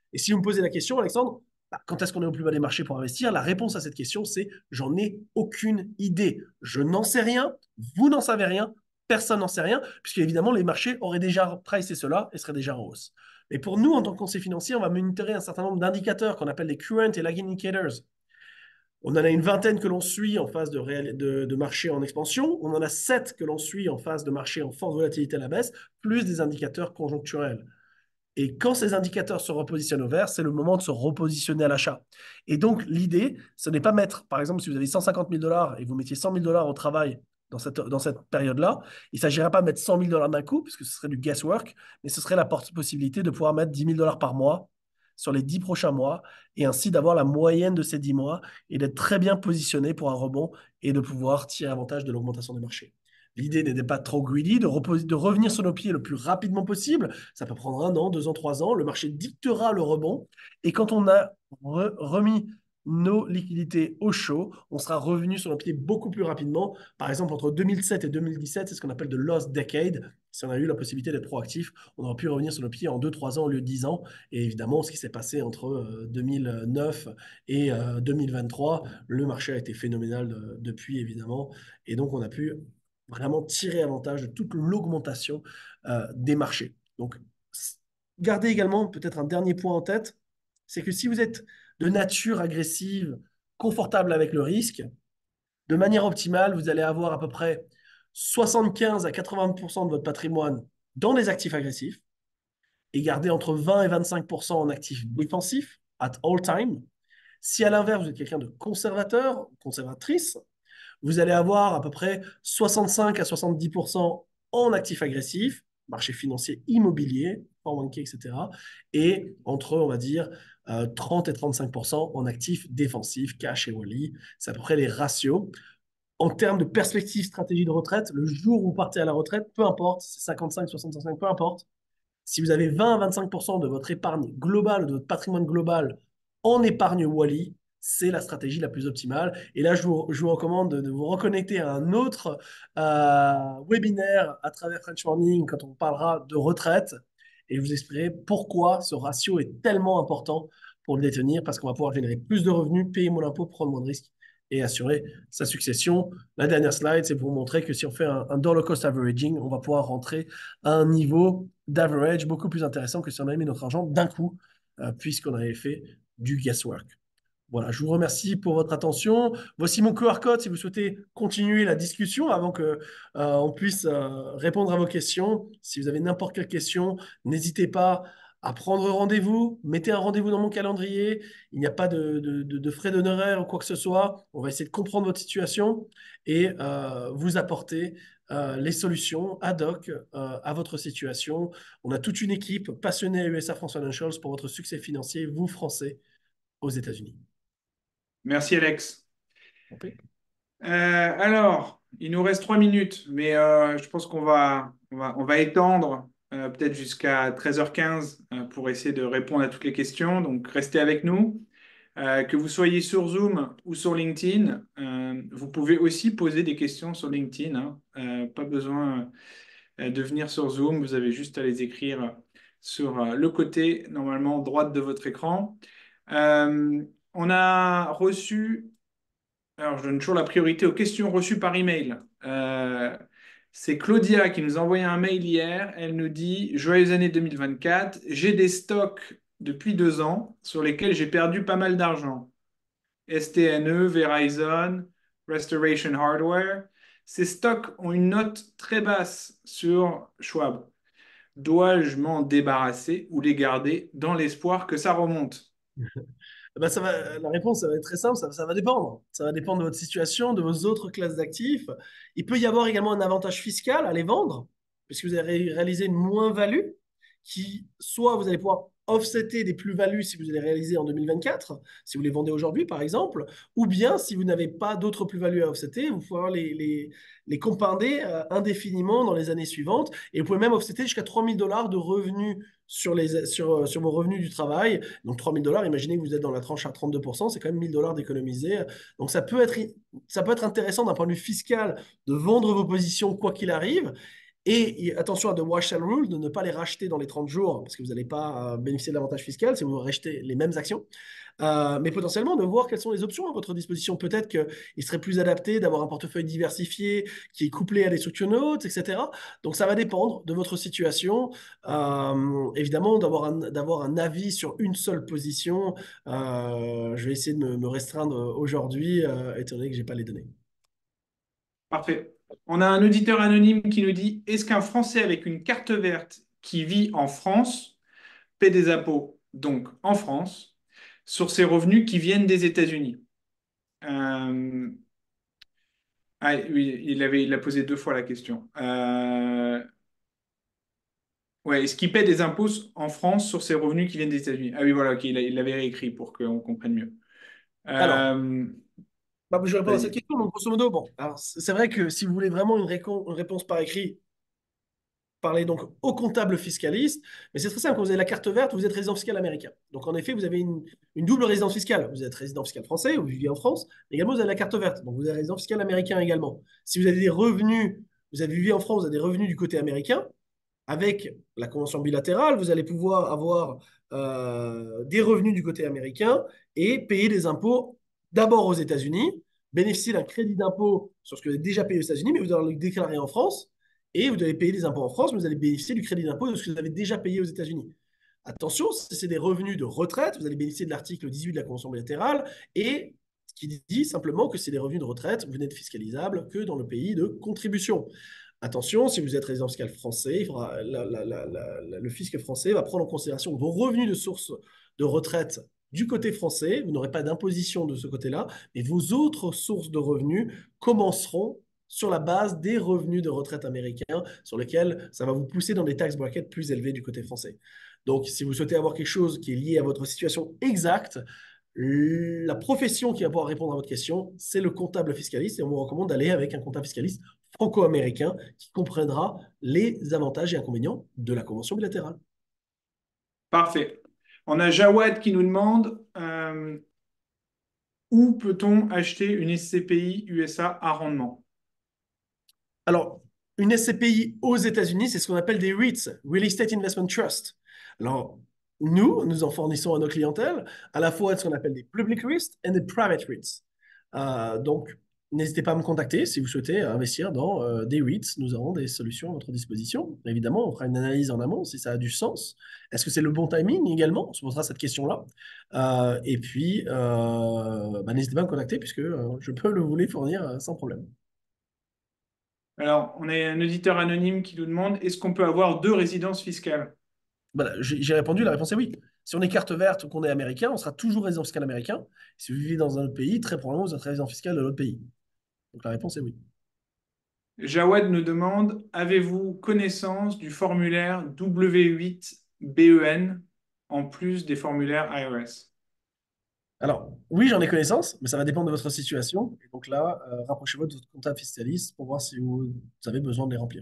Et si vous me posez la question, Alexandre, bah, quand est-ce qu'on est au plus bas des marchés pour investir? La réponse à cette question, c'est j'en ai aucune idée. Je n'en sais rien, vous n'en savez rien, personne n'en sait rien, puisque évidemment les marchés auraient déjà pricé cela et seraient déjà en hausse. Mais pour nous, en tant que conseiller financier, on va monitorer un certain nombre d'indicateurs qu'on appelle les current et lagging indicators. On en a une vingtaine que l'on suit en phase de, réel, de, de, marché en expansion. On en a sept que l'on suit en phase de marché en forte volatilité à la baisse, plus des indicateurs conjoncturels. Et quand ces indicateurs se repositionnent au vert, c'est le moment de se repositionner à l'achat. Et donc, l'idée, ce n'est pas mettre, par exemple, si vous avez cent cinquante mille dollars et vous mettiez cent mille dollars au travail dans cette, dans cette période-là, il ne s'agirait pas de mettre cent mille dollars d'un coup, puisque ce serait du guesswork, mais ce serait la possibilité de pouvoir mettre dix mille dollars par mois sur les dix prochains mois, et ainsi d'avoir la moyenne de ces dix mois et d'être très bien positionné pour un rebond et de pouvoir tirer avantage de l'augmentation des marchés. L'idée n'est pas trop greedy, de, de, revenir sur nos pieds le plus rapidement possible. Ça peut prendre un an, deux ans, trois ans. Le marché dictera le rebond. Et quand on a re remis nos liquidités au chaud, on sera revenu sur nos pieds beaucoup plus rapidement. Par exemple, entre deux mille sept et deux mille dix-sept, c'est ce qu'on appelle de lost decade. Si on a eu la possibilité d'être proactif, on aurait pu revenir sur nos pieds en deux trois ans au lieu de dix ans. Et évidemment, ce qui s'est passé entre deux mille neuf et deux mille vingt-trois, le marché a été phénoménal de, depuis, évidemment. Et donc, on a pu vraiment tirer avantage de toute l'augmentation euh, des marchés. Donc, gardez également peut-être un dernier point en tête, c'est que si vous êtes de nature agressive, confortable avec le risque, de manière optimale, vous allez avoir à peu près soixante-quinze à quatre-vingts pour cent de votre patrimoine dans les actifs agressifs et garder entre vingt et vingt-cinq pour cent en actifs défensifs at all time. Si à l'inverse, vous êtes quelqu'un de conservateur, conservatrice, vous allez avoir à peu près soixante-cinq à soixante-dix pour cent en actifs agressifs, marché financier immobilier, quatre un k, et cetera. Et entre, on va dire, euh, trente et trente-cinq pour cent en actifs défensifs, cash et wally. C'est à peu près les ratios. En termes de perspective stratégie de retraite, le jour où vous partez à la retraite, peu importe, c'est cinquante-cinq, soixante-cinq, peu importe. Si vous avez vingt à vingt-cinq pour cent de votre épargne globale, de votre patrimoine global en épargne wally, c'est la stratégie la plus optimale. Et là, je vous, je vous recommande de, de vous reconnecter à un autre euh, webinaire à travers French Morning quand on parlera de retraite et vous expliquerai pourquoi ce ratio est tellement important pour le détenir, parce qu'on va pouvoir générer plus de revenus, payer moins d'impôts, prendre moins de risques et assurer sa succession. La dernière slide, c'est pour vous montrer que si on fait un, un dollar cost averaging, on va pouvoir rentrer à un niveau d'average beaucoup plus intéressant que si on avait mis notre argent d'un coup, euh, puisqu'on avait fait du guesswork. Voilà, je vous remercie pour votre attention. Voici mon Q R code si vous souhaitez continuer la discussion avant que euh, on puisse euh, répondre à vos questions. Si vous avez n'importe quelle question, n'hésitez pas à prendre rendez-vous. Mettez un rendez-vous dans mon calendrier. Il n'y a pas de, de, de, de frais d'honoraires ou quoi que ce soit. On va essayer de comprendre votre situation et euh, vous apporter euh, les solutions ad hoc euh, à votre situation. On a toute une équipe passionnée à U S A France Financials pour votre succès financier, vous Français, aux États-Unis. Merci Alex. Okay. Euh, alors, il nous reste trois minutes, mais euh, je pense qu'on va, on va, on va étendre euh, peut-être jusqu'à treize heures quinze euh, pour essayer de répondre à toutes les questions. Donc, restez avec nous. Euh, que vous soyez sur Zoom ou sur LinkedIn, euh, vous pouvez aussi poser des questions sur LinkedIn, hein. Euh, pas besoin euh, de venir sur Zoom, vous avez juste à les écrire sur euh, le côté, normalement, droite de votre écran. Euh, on a reçu alors, je donne toujours la priorité aux questions reçues par email. Euh, c'est Claudia qui nous a envoyé un mail hier. Elle nous dit: Joyeuse année deux mille vingt-quatre. J'ai des stocks depuis deux ans sur lesquels j'ai perdu pas mal d'argent. S T N E, Verizon, Restoration Hardware. Ces stocks ont une note très basse sur Schwab. Dois-je m'en débarrasser ou les garder dans l'espoir que ça remonte? Ben, ça va, la réponse, ça va être très simple, ça, ça va dépendre. Ça va dépendre de votre situation, de vos autres classes d'actifs. Il peut y avoir également un avantage fiscal à les vendre, puisque vous allez réaliser une moins-value, qui soit vous allez pouvoir offsetter des plus-values si vous allez réaliser en deux mille vingt-quatre, si vous les vendez aujourd'hui par exemple, ou bien si vous n'avez pas d'autres plus-values à offsetter, vous pouvez les, les, les compounder euh, indéfiniment dans les années suivantes, et vous pouvez même offsetter jusqu'à trois mille dollars de revenus sur, les, sur, sur vos revenus du travail. Donc trois mille dollars, imaginez que vous êtes dans la tranche à trente-deux pour cent, c'est quand même mille dollars d'économiser. Donc ça peut être, ça peut être intéressant d'un point de vue fiscal de vendre vos positions quoi qu'il arrive. Et attention à the wash and rule, de ne pas les racheter dans les trente jours, parce que vous n'allez pas euh, bénéficier de l'avantage fiscal si vous rachetez les mêmes actions. Euh, mais potentiellement de voir quelles sont les options à votre disposition. Peut-être qu'il serait plus adapté d'avoir un portefeuille diversifié qui est couplé à des structure notes, et cetera. Donc ça va dépendre de votre situation. Euh, évidemment, d'avoir un, d'avoir un avis sur une seule position, euh, je vais essayer de me, me restreindre aujourd'hui, euh, étant donné que je n'ai pas les données. Parfait. On a un auditeur anonyme qui nous dit, est-ce qu'un Français avec une carte verte qui vit en France paie des impôts, donc en France, sur ses revenus qui viennent des États-Unis? Euh, ah, oui, il avait, il a posé deux fois la question. Euh, ouais, est-ce qu'il paie des impôts en France sur ses revenus qui viennent des États-Unis? Ah oui, voilà, ok, il a- il l'avait réécrit pour qu'on comprenne mieux. Alors, Euh, bah, je vais répondre à cette vas-y. question. Donc, grosso modo, bon, alors c'est vrai que si vous voulez vraiment une, récon- une réponse par écrit, parler donc au comptable fiscaliste, mais c'est très simple. Quand vous avez la carte verte, vous êtes résident fiscal américain. Donc en effet, vous avez une, une double résidence fiscale. Vous êtes résident fiscal français, vous vivez en France, mais également vous avez la carte verte. Donc vous êtes résident fiscal américain également. Si vous avez des revenus, vous avez vécu en France, vous avez des revenus du côté américain, avec la convention bilatérale, vous allez pouvoir avoir euh, des revenus du côté américain et payer des impôts d'abord aux États-Unis, bénéficier d'un crédit d'impôt sur ce que vous avez déjà payé aux États-Unis, mais vous allez le déclarer en France et vous devez payer des impôts en France, mais vous allez bénéficier du crédit d'impôt de ce que vous avez déjà payé aux États-Unis. Attention, si c'est des revenus de retraite, vous allez bénéficier de l'article dix-huit de la Convention bilatérale et qui dit simplement que c'est des revenus de retraite, vous n'êtes fiscalisable que dans le pays de contribution. Attention, si vous êtes résident fiscal français, il faudra, la, la, la, le fisc français va prendre en considération vos revenus de source de retraite du côté français. Vous n'aurez pas d'imposition de ce côté-là, mais vos autres sources de revenus commenceront sur la base des revenus de retraite américains, sur lesquels ça va vous pousser dans des tax brackets plus élevés du côté français. Donc, si vous souhaitez avoir quelque chose qui est lié à votre situation exacte, la profession qui va pouvoir répondre à votre question, c'est le comptable fiscaliste. Et on vous recommande d'aller avec un comptable fiscaliste franco-américain qui comprendra les avantages et inconvénients de la convention bilatérale. Parfait. On a Jawad qui nous demande euh, où peut-on acheter une S C P I U S A à rendement? Alors, une S C P I aux États-Unis, c'est ce qu'on appelle des REITs, Real Estate Investment Trust. Alors, nous, nous en fournissons à nos clientèles à la fois ce qu'on appelle des public REITs et des private REITs. Euh, donc, n'hésitez pas à me contacter si vous souhaitez investir dans euh, des REITs. Nous avons des solutions à votre disposition. Évidemment, on fera une analyse en amont si ça a du sens. Est-ce que c'est le bon timing également? On se posera cette question-là. Euh, et puis, euh, bah, n'hésitez pas à me contacter puisque euh, je peux le vous les fournir euh, sans problème. Alors, on a un auditeur anonyme qui nous demande est-ce qu'on peut avoir deux résidences fiscales? Voilà, j'ai j'ai répondu, la réponse est oui. Si on est carte verte ou qu'on est américain, on sera toujours résident fiscal américain. Si vous vivez dans un autre pays, très probablement vous êtes résident fiscal de l'autre pays. Donc la réponse est oui. Jawad nous demande avez-vous connaissance du formulaire W huit B E N en plus des formulaires I R S? Alors, oui, j'en ai connaissance, mais ça va dépendre de votre situation. Et donc là, euh, rapprochez-vous de votre comptable fiscaliste pour voir si vous, vous avez besoin de les remplir.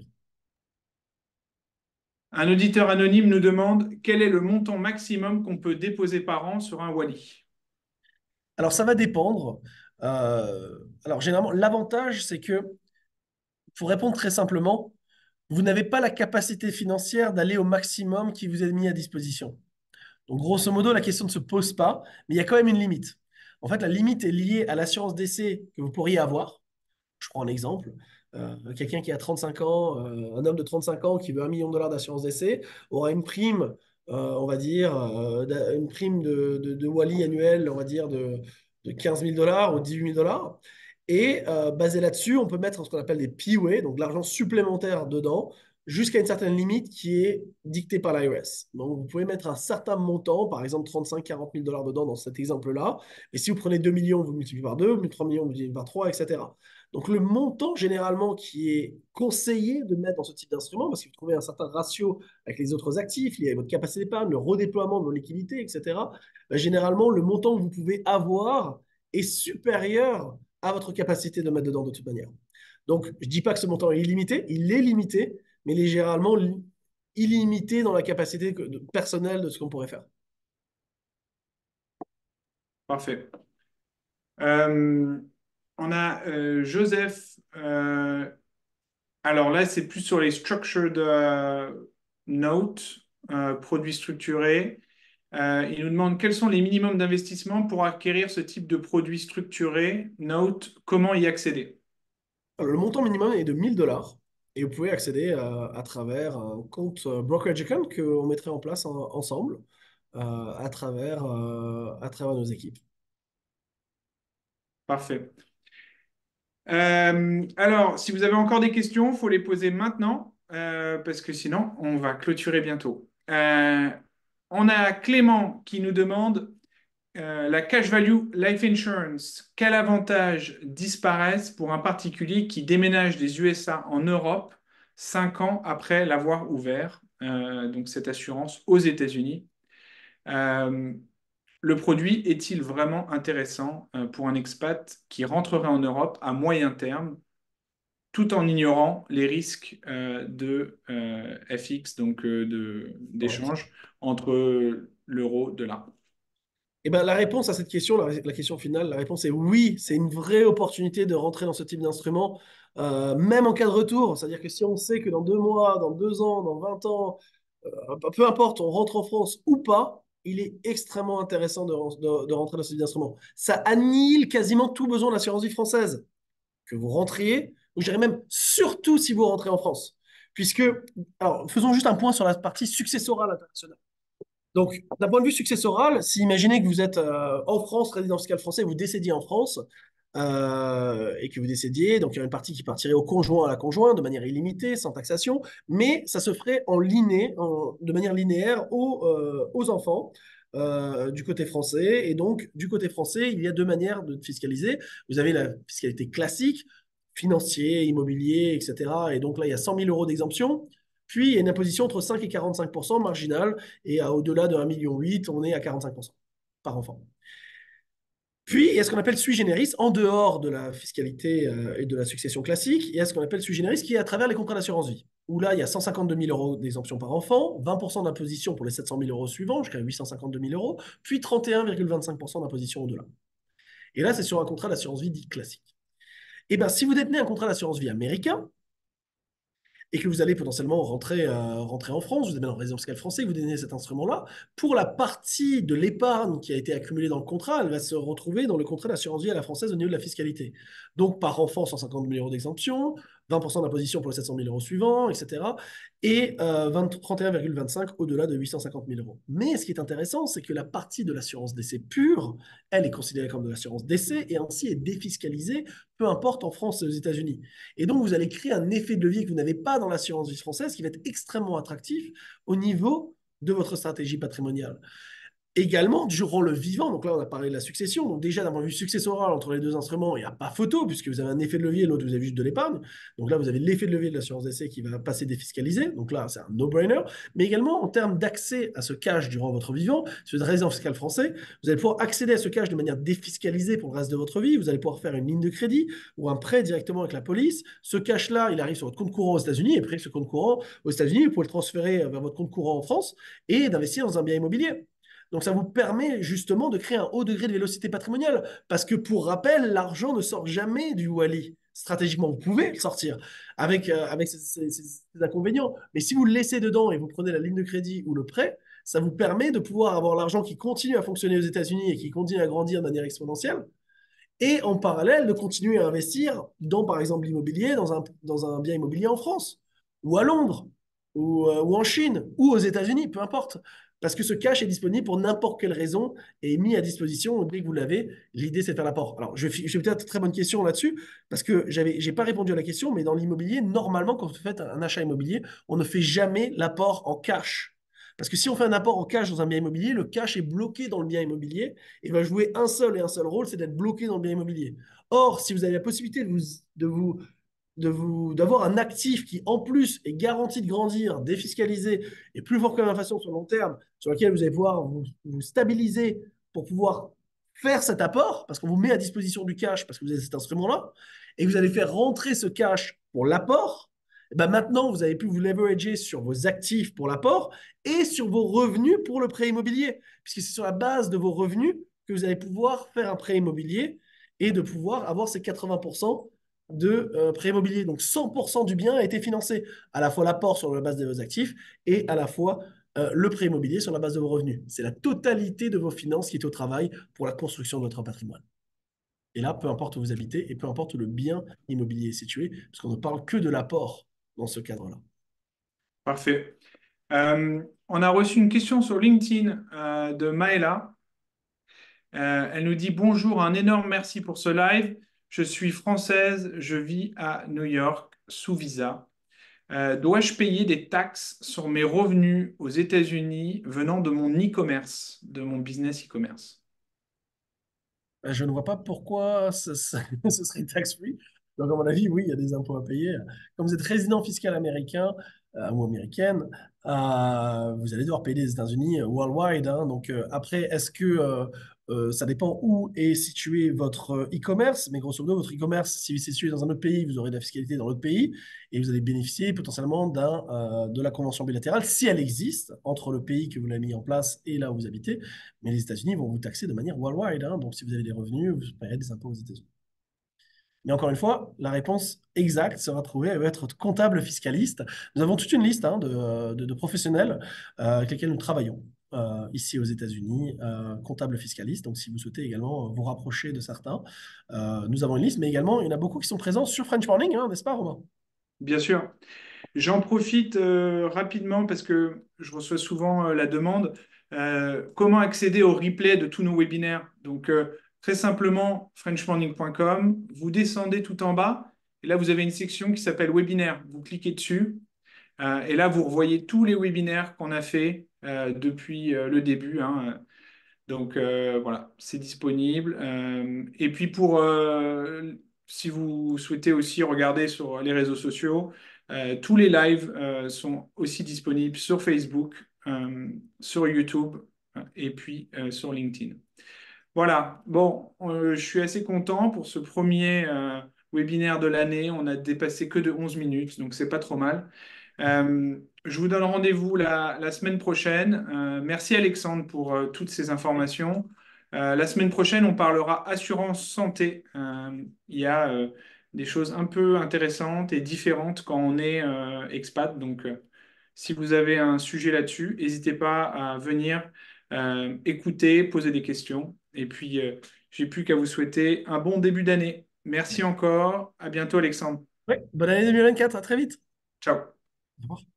Un auditeur anonyme nous demande quel est le montant maximum qu'on peut déposer par an sur un Wally? Alors, ça va dépendre. Euh, alors, généralement, l'avantage, c'est que, pour répondre très simplement, vous n'avez pas la capacité financière d'aller au maximum qui vous est mis à disposition. Donc, grosso modo, la question ne se pose pas, mais il y a quand même une limite. En fait, la limite est liée à l'assurance décès que vous pourriez avoir. Je prends un exemple. Euh, quelqu'un qui a trente-cinq ans, euh, un homme de trente-cinq ans qui veut un million de dollars d'assurance décès, aura une prime, euh, on va dire, euh, une prime de, de, de Wally annuelle, on va dire, de, de quinze mille dollars ou dix-huit mille dollars. Et euh, basé là-dessus, on peut mettre ce qu'on appelle des P W A, donc de l'argent supplémentaire dedans, jusqu'à une certaine limite qui est dictée par l'I R S. Donc, vous pouvez mettre un certain montant, par exemple trente-cinq à quarante mille dollars dedans dans cet exemple-là. Et si vous prenez deux millions, vous multipliez par deux, vous prenez trois millions, vous multipliez par trois, et cetera. Donc, le montant généralement qui est conseillé de mettre dans ce type d'instrument, parce que vous trouvez un certain ratio avec les autres actifs, lié à votre capacité d'épargne, le redéploiement de vos liquidités, et cetera, ben, généralement, le montant que vous pouvez avoir est supérieur à votre capacité de mettre dedans de toute manière. Donc, je ne dis pas que ce montant est illimité, il est limité, mais il est généralement illimité dans la capacité personnelle de ce qu'on pourrait faire. Parfait. Euh, on a euh, Joseph euh, Alors là, c'est plus sur les structured euh, notes, euh, produits structurés. Euh, il nous demande quels sont les minimums d'investissement pour acquérir ce type de produit structuré, note, comment y accéder. Alors, le montant minimum est de mille dollars et vous pouvez accéder euh, à travers un compte euh, brokerage account qu'on mettrait en place en- ensemble euh, à travers, euh, à travers nos équipes. Parfait. Euh, alors, si vous avez encore des questions, il faut les poser maintenant, euh, parce que sinon, on va clôturer bientôt. Euh, on a Clément qui nous demande euh, la cash value life insurance. Quels avantages disparaissent pour un particulier qui déménage des U S A en Europe cinq ans après l'avoir ouvert, euh, donc cette assurance aux États-Unis? Euh, le produit est-il vraiment intéressant euh, pour un expat qui rentrerait en Europe à moyen terme tout en ignorant les risques euh, de euh, F X, donc euh, de, Forex. d'échange entre l'euro et dollar. Eh ben, la réponse à cette question, la, la question finale, la réponse est oui, c'est une vraie opportunité de rentrer dans ce type d'instrument, euh, même en cas de retour. C'est-à-dire que si on sait que dans deux mois, dans deux ans, dans vingt ans, euh, peu importe, on rentre en France ou pas, il est extrêmement intéressant de, de- de rentrer dans ce type d'instrument. Ça annihile quasiment tout besoin de l'assurance vie française. Que vous rentriez, ou je dirais même surtout si vous rentrez en France. Puisque, alors, faisons juste un point sur la partie successorale internationale. Donc, d'un point de vue successoral, si imaginez que vous êtes euh, en France, résident fiscal français, vous décédiez en France, euh, et que vous décédiez, donc il y a une partie qui partirait au conjoint à la conjointe de manière illimitée, sans taxation, mais ça se ferait en liné, en- de manière linéaire aux, euh, aux enfants. Euh, du côté français. Et donc, du côté français, il y a deux manières de fiscaliser. Vous avez la fiscalité classique, financier, immobilier, et cetera. Et donc là, il y a cent mille euros d'exemption. Puis, il y a une imposition entre cinq et quarante-cinq pour cent marginale. Et à au-delà de un virgule huit million, on est à quarante-cinq pour cent par enfant. Puis, il y a ce qu'on appelle sui generis, en dehors de la fiscalité euh, et de la succession classique, il y a ce qu'on appelle sui generis qui est à travers les contrats d'assurance vie, où là, il y a cent cinquante-deux mille euros d'exemption par enfant, vingt pour cent d'imposition pour les sept cent mille euros suivants, jusqu'à huit cent cinquante-deux mille euros, puis trente et un virgule vingt-cinq pour cent d'imposition au-delà. Et là, c'est sur un contrat d'assurance vie dit classique. Et bien, si vous détenez un contrat d'assurance vie américain, et que vous allez potentiellement rentrer, euh, rentrer en France, vous êtes en résidence fiscale française, vous donnez cet instrument-là, pour la partie de l'épargne qui a été accumulée dans le contrat, elle va se retrouver dans le contrat d'assurance vie à la française au niveau de la fiscalité. Donc, par enfant, cent cinquante mille euros d'exemption, vingt pour cent d'imposition pour les sept cent mille euros suivants, et cetera. Et euh, vingt, trente et un virgule vingt-cinq au-delà de huit cent cinquante mille euros. Mais ce qui est intéressant, c'est que la partie de l'assurance décès pure, elle est considérée comme de l'assurance décès et ainsi est défiscalisée, peu importe en France et aux États-Unis. Et donc, vous allez créer un effet de levier que vous n'avez pas dans l'assurance vie française qui va être extrêmement attractif au niveau de votre stratégie patrimoniale. Également, durant le vivant, donc là on a parlé de la succession, donc déjà d'un point de vue successoral entre les deux instruments, il n'y a pas photo, puisque vous avez un effet de levier, l'autre vous avez juste de l'épargne. Donc là vous avez l'effet de levier de l'assurance d'essai qui va passer défiscalisé, donc là c'est un no-brainer. Mais également en termes d'accès à ce cash durant votre vivant, si vous êtes résident fiscal français, vous allez pouvoir accéder à ce cash de manière défiscalisée pour le reste de votre vie, vous allez pouvoir faire une ligne de crédit ou un prêt directement avec la police. Ce cash-là, il arrive sur votre compte courant aux États-Unis, et après ce compte courant aux États-Unis, vous pouvez le transférer vers votre compte courant en France et d'investir dans un bien immobilier. Donc ça vous permet justement de créer un haut degré de vélocité patrimoniale. Parce que pour rappel, l'argent ne sort jamais du Wally. Stratégiquement, vous pouvez le sortir avec, euh, avec ces, ces- ces inconvénients. Mais si vous le laissez dedans et vous prenez la ligne de crédit ou le prêt, ça vous permet de pouvoir avoir l'argent qui continue à fonctionner aux États-Unis et qui continue à grandir de manière exponentielle. Et en parallèle, de continuer à investir dans, par exemple, l'immobilier, dans un, dans un bien immobilier en France, ou à Londres, ou, euh, ou en Chine, ou aux États-Unis, peu importe. Parce que ce cash est disponible pour n'importe quelle raison et est mis à disposition dès que vous l'avez. L'idée, c'est de faire l'apport. Alors, je, je vais peut-être très bonne question là-dessus, parce que j'avais, j'ai pas répondu à la question, mais dans l'immobilier, normalement, quand vous faites un achat immobilier, on ne fait jamais l'apport en cash. Parce que si on fait un apport en cash dans un bien immobilier, le cash est bloqué dans le bien immobilier et va jouer un seul et un seul rôle, c'est d'être bloqué dans le bien immobilier. Or, si vous avez la possibilité de vous, de vous, de vous, d'avoir un actif qui, en plus, est garanti de grandir, défiscalisé et plus fort que l'inflation sur le long terme, sur lequel vous allez pouvoir vous, vous stabiliser pour pouvoir faire cet apport, parce qu'on vous met à disposition du cash, parce que vous avez cet instrument-là, et que vous allez faire rentrer ce cash pour l'apport, et ben maintenant, vous avez pu vous leverager sur vos actifs pour l'apport et sur vos revenus pour le prêt immobilier, puisque c'est sur la base de vos revenus que vous allez pouvoir faire un prêt immobilier et de pouvoir avoir ces quatre-vingts pour cent de euh, prêt immobilier. Donc cent pour cent du bien a été financé, à la fois l'apport sur la base de vos actifs et à la fois euh, le prêt immobilier sur la base de vos revenus. C'est la totalité de vos finances qui est au travail pour la construction de votre patrimoine. Et là, peu importe où vous habitez et peu importe où le bien immobilier est situé, parce qu'on ne parle que de l'apport dans ce cadre-là. Parfait. Euh, on a reçu une question sur LinkedIn euh, de Maëla. Euh, elle nous dit bonjour, un énorme merci pour ce live. Je suis française, je vis à New York sous visa. Euh, dois-je payer des taxes sur mes revenus aux États-Unis venant de mon e-commerce, de mon business e-commerce? Ben, je ne vois pas pourquoi ce, ce- ce serait tax-free. Donc, à mon avis, oui, il y a des impôts à payer. Comme vous êtes résident fiscal américain euh, ou américaine, euh, vous allez devoir payer les États-Unis euh, worldwide, hein. Donc, euh, après, est-ce que euh, euh, ça dépend où est situé votre euh, e-commerce? Mais grosso modo, votre e-commerce, si vous est situé dans un autre pays, vous aurez de la fiscalité dans l'autre pays et vous allez bénéficier potentiellement d'un, euh, de la convention bilatérale, si elle existe, entre le pays que vous l'avez mis en place et là où vous habitez. Mais les États-Unis vont vous taxer de manière worldwide, hein. Donc, si vous avez des revenus, vous paierez des impôts aux États-Unis. Mais encore une fois, la réponse exacte sera trouvée avec votre comptable fiscaliste. Nous avons toute une liste, hein, de, de- de professionnels euh, avec lesquels nous travaillons euh, ici aux États-Unis, euh, comptables fiscalistes. Donc, si vous souhaitez également vous rapprocher de certains, euh, nous avons une liste, mais également, il y en a beaucoup qui sont présents sur French Morning, hein, n'est-ce pas, Romain? Bien sûr. J'en profite euh, rapidement parce que je reçois souvent euh, la demande. Euh, comment accéder au replay de tous nos webinaires? Donc, euh, très simplement, french morning point com, vous descendez tout en bas et là, vous avez une section qui s'appelle webinaire. Vous cliquez dessus euh, et là, vous revoyez tous les webinaires qu'on a fait euh, depuis euh, le début, hein. Donc euh, voilà, c'est disponible. Euh, et puis pour euh, si vous souhaitez aussi regarder sur les réseaux sociaux, euh, tous les lives euh, sont aussi disponibles sur Facebook, euh, sur YouTube euh, et puis euh, sur LinkedIn. Voilà, bon, euh, je suis assez content pour ce premier euh, webinaire de l'année. On a dépassé que de onze minutes, donc c'est pas trop mal. Euh, je vous donne rendez-vous la, la semaine prochaine. Euh, merci Alexandre pour euh, toutes ces informations. Euh, la semaine prochaine, on parlera assurance santé. Euh, il y a euh, des choses un peu intéressantes et différentes quand on est euh, expat. Donc, euh, si vous avez un sujet là-dessus, n'hésitez pas à venir euh, écouter, poser des questions. Et puis, euh, j'ai plus qu'à vous souhaiter un bon début d'année. Merci encore. À bientôt, Alexandre. Oui, bonne année deux mille vingt-quatre, à très vite. Ciao. Au revoir.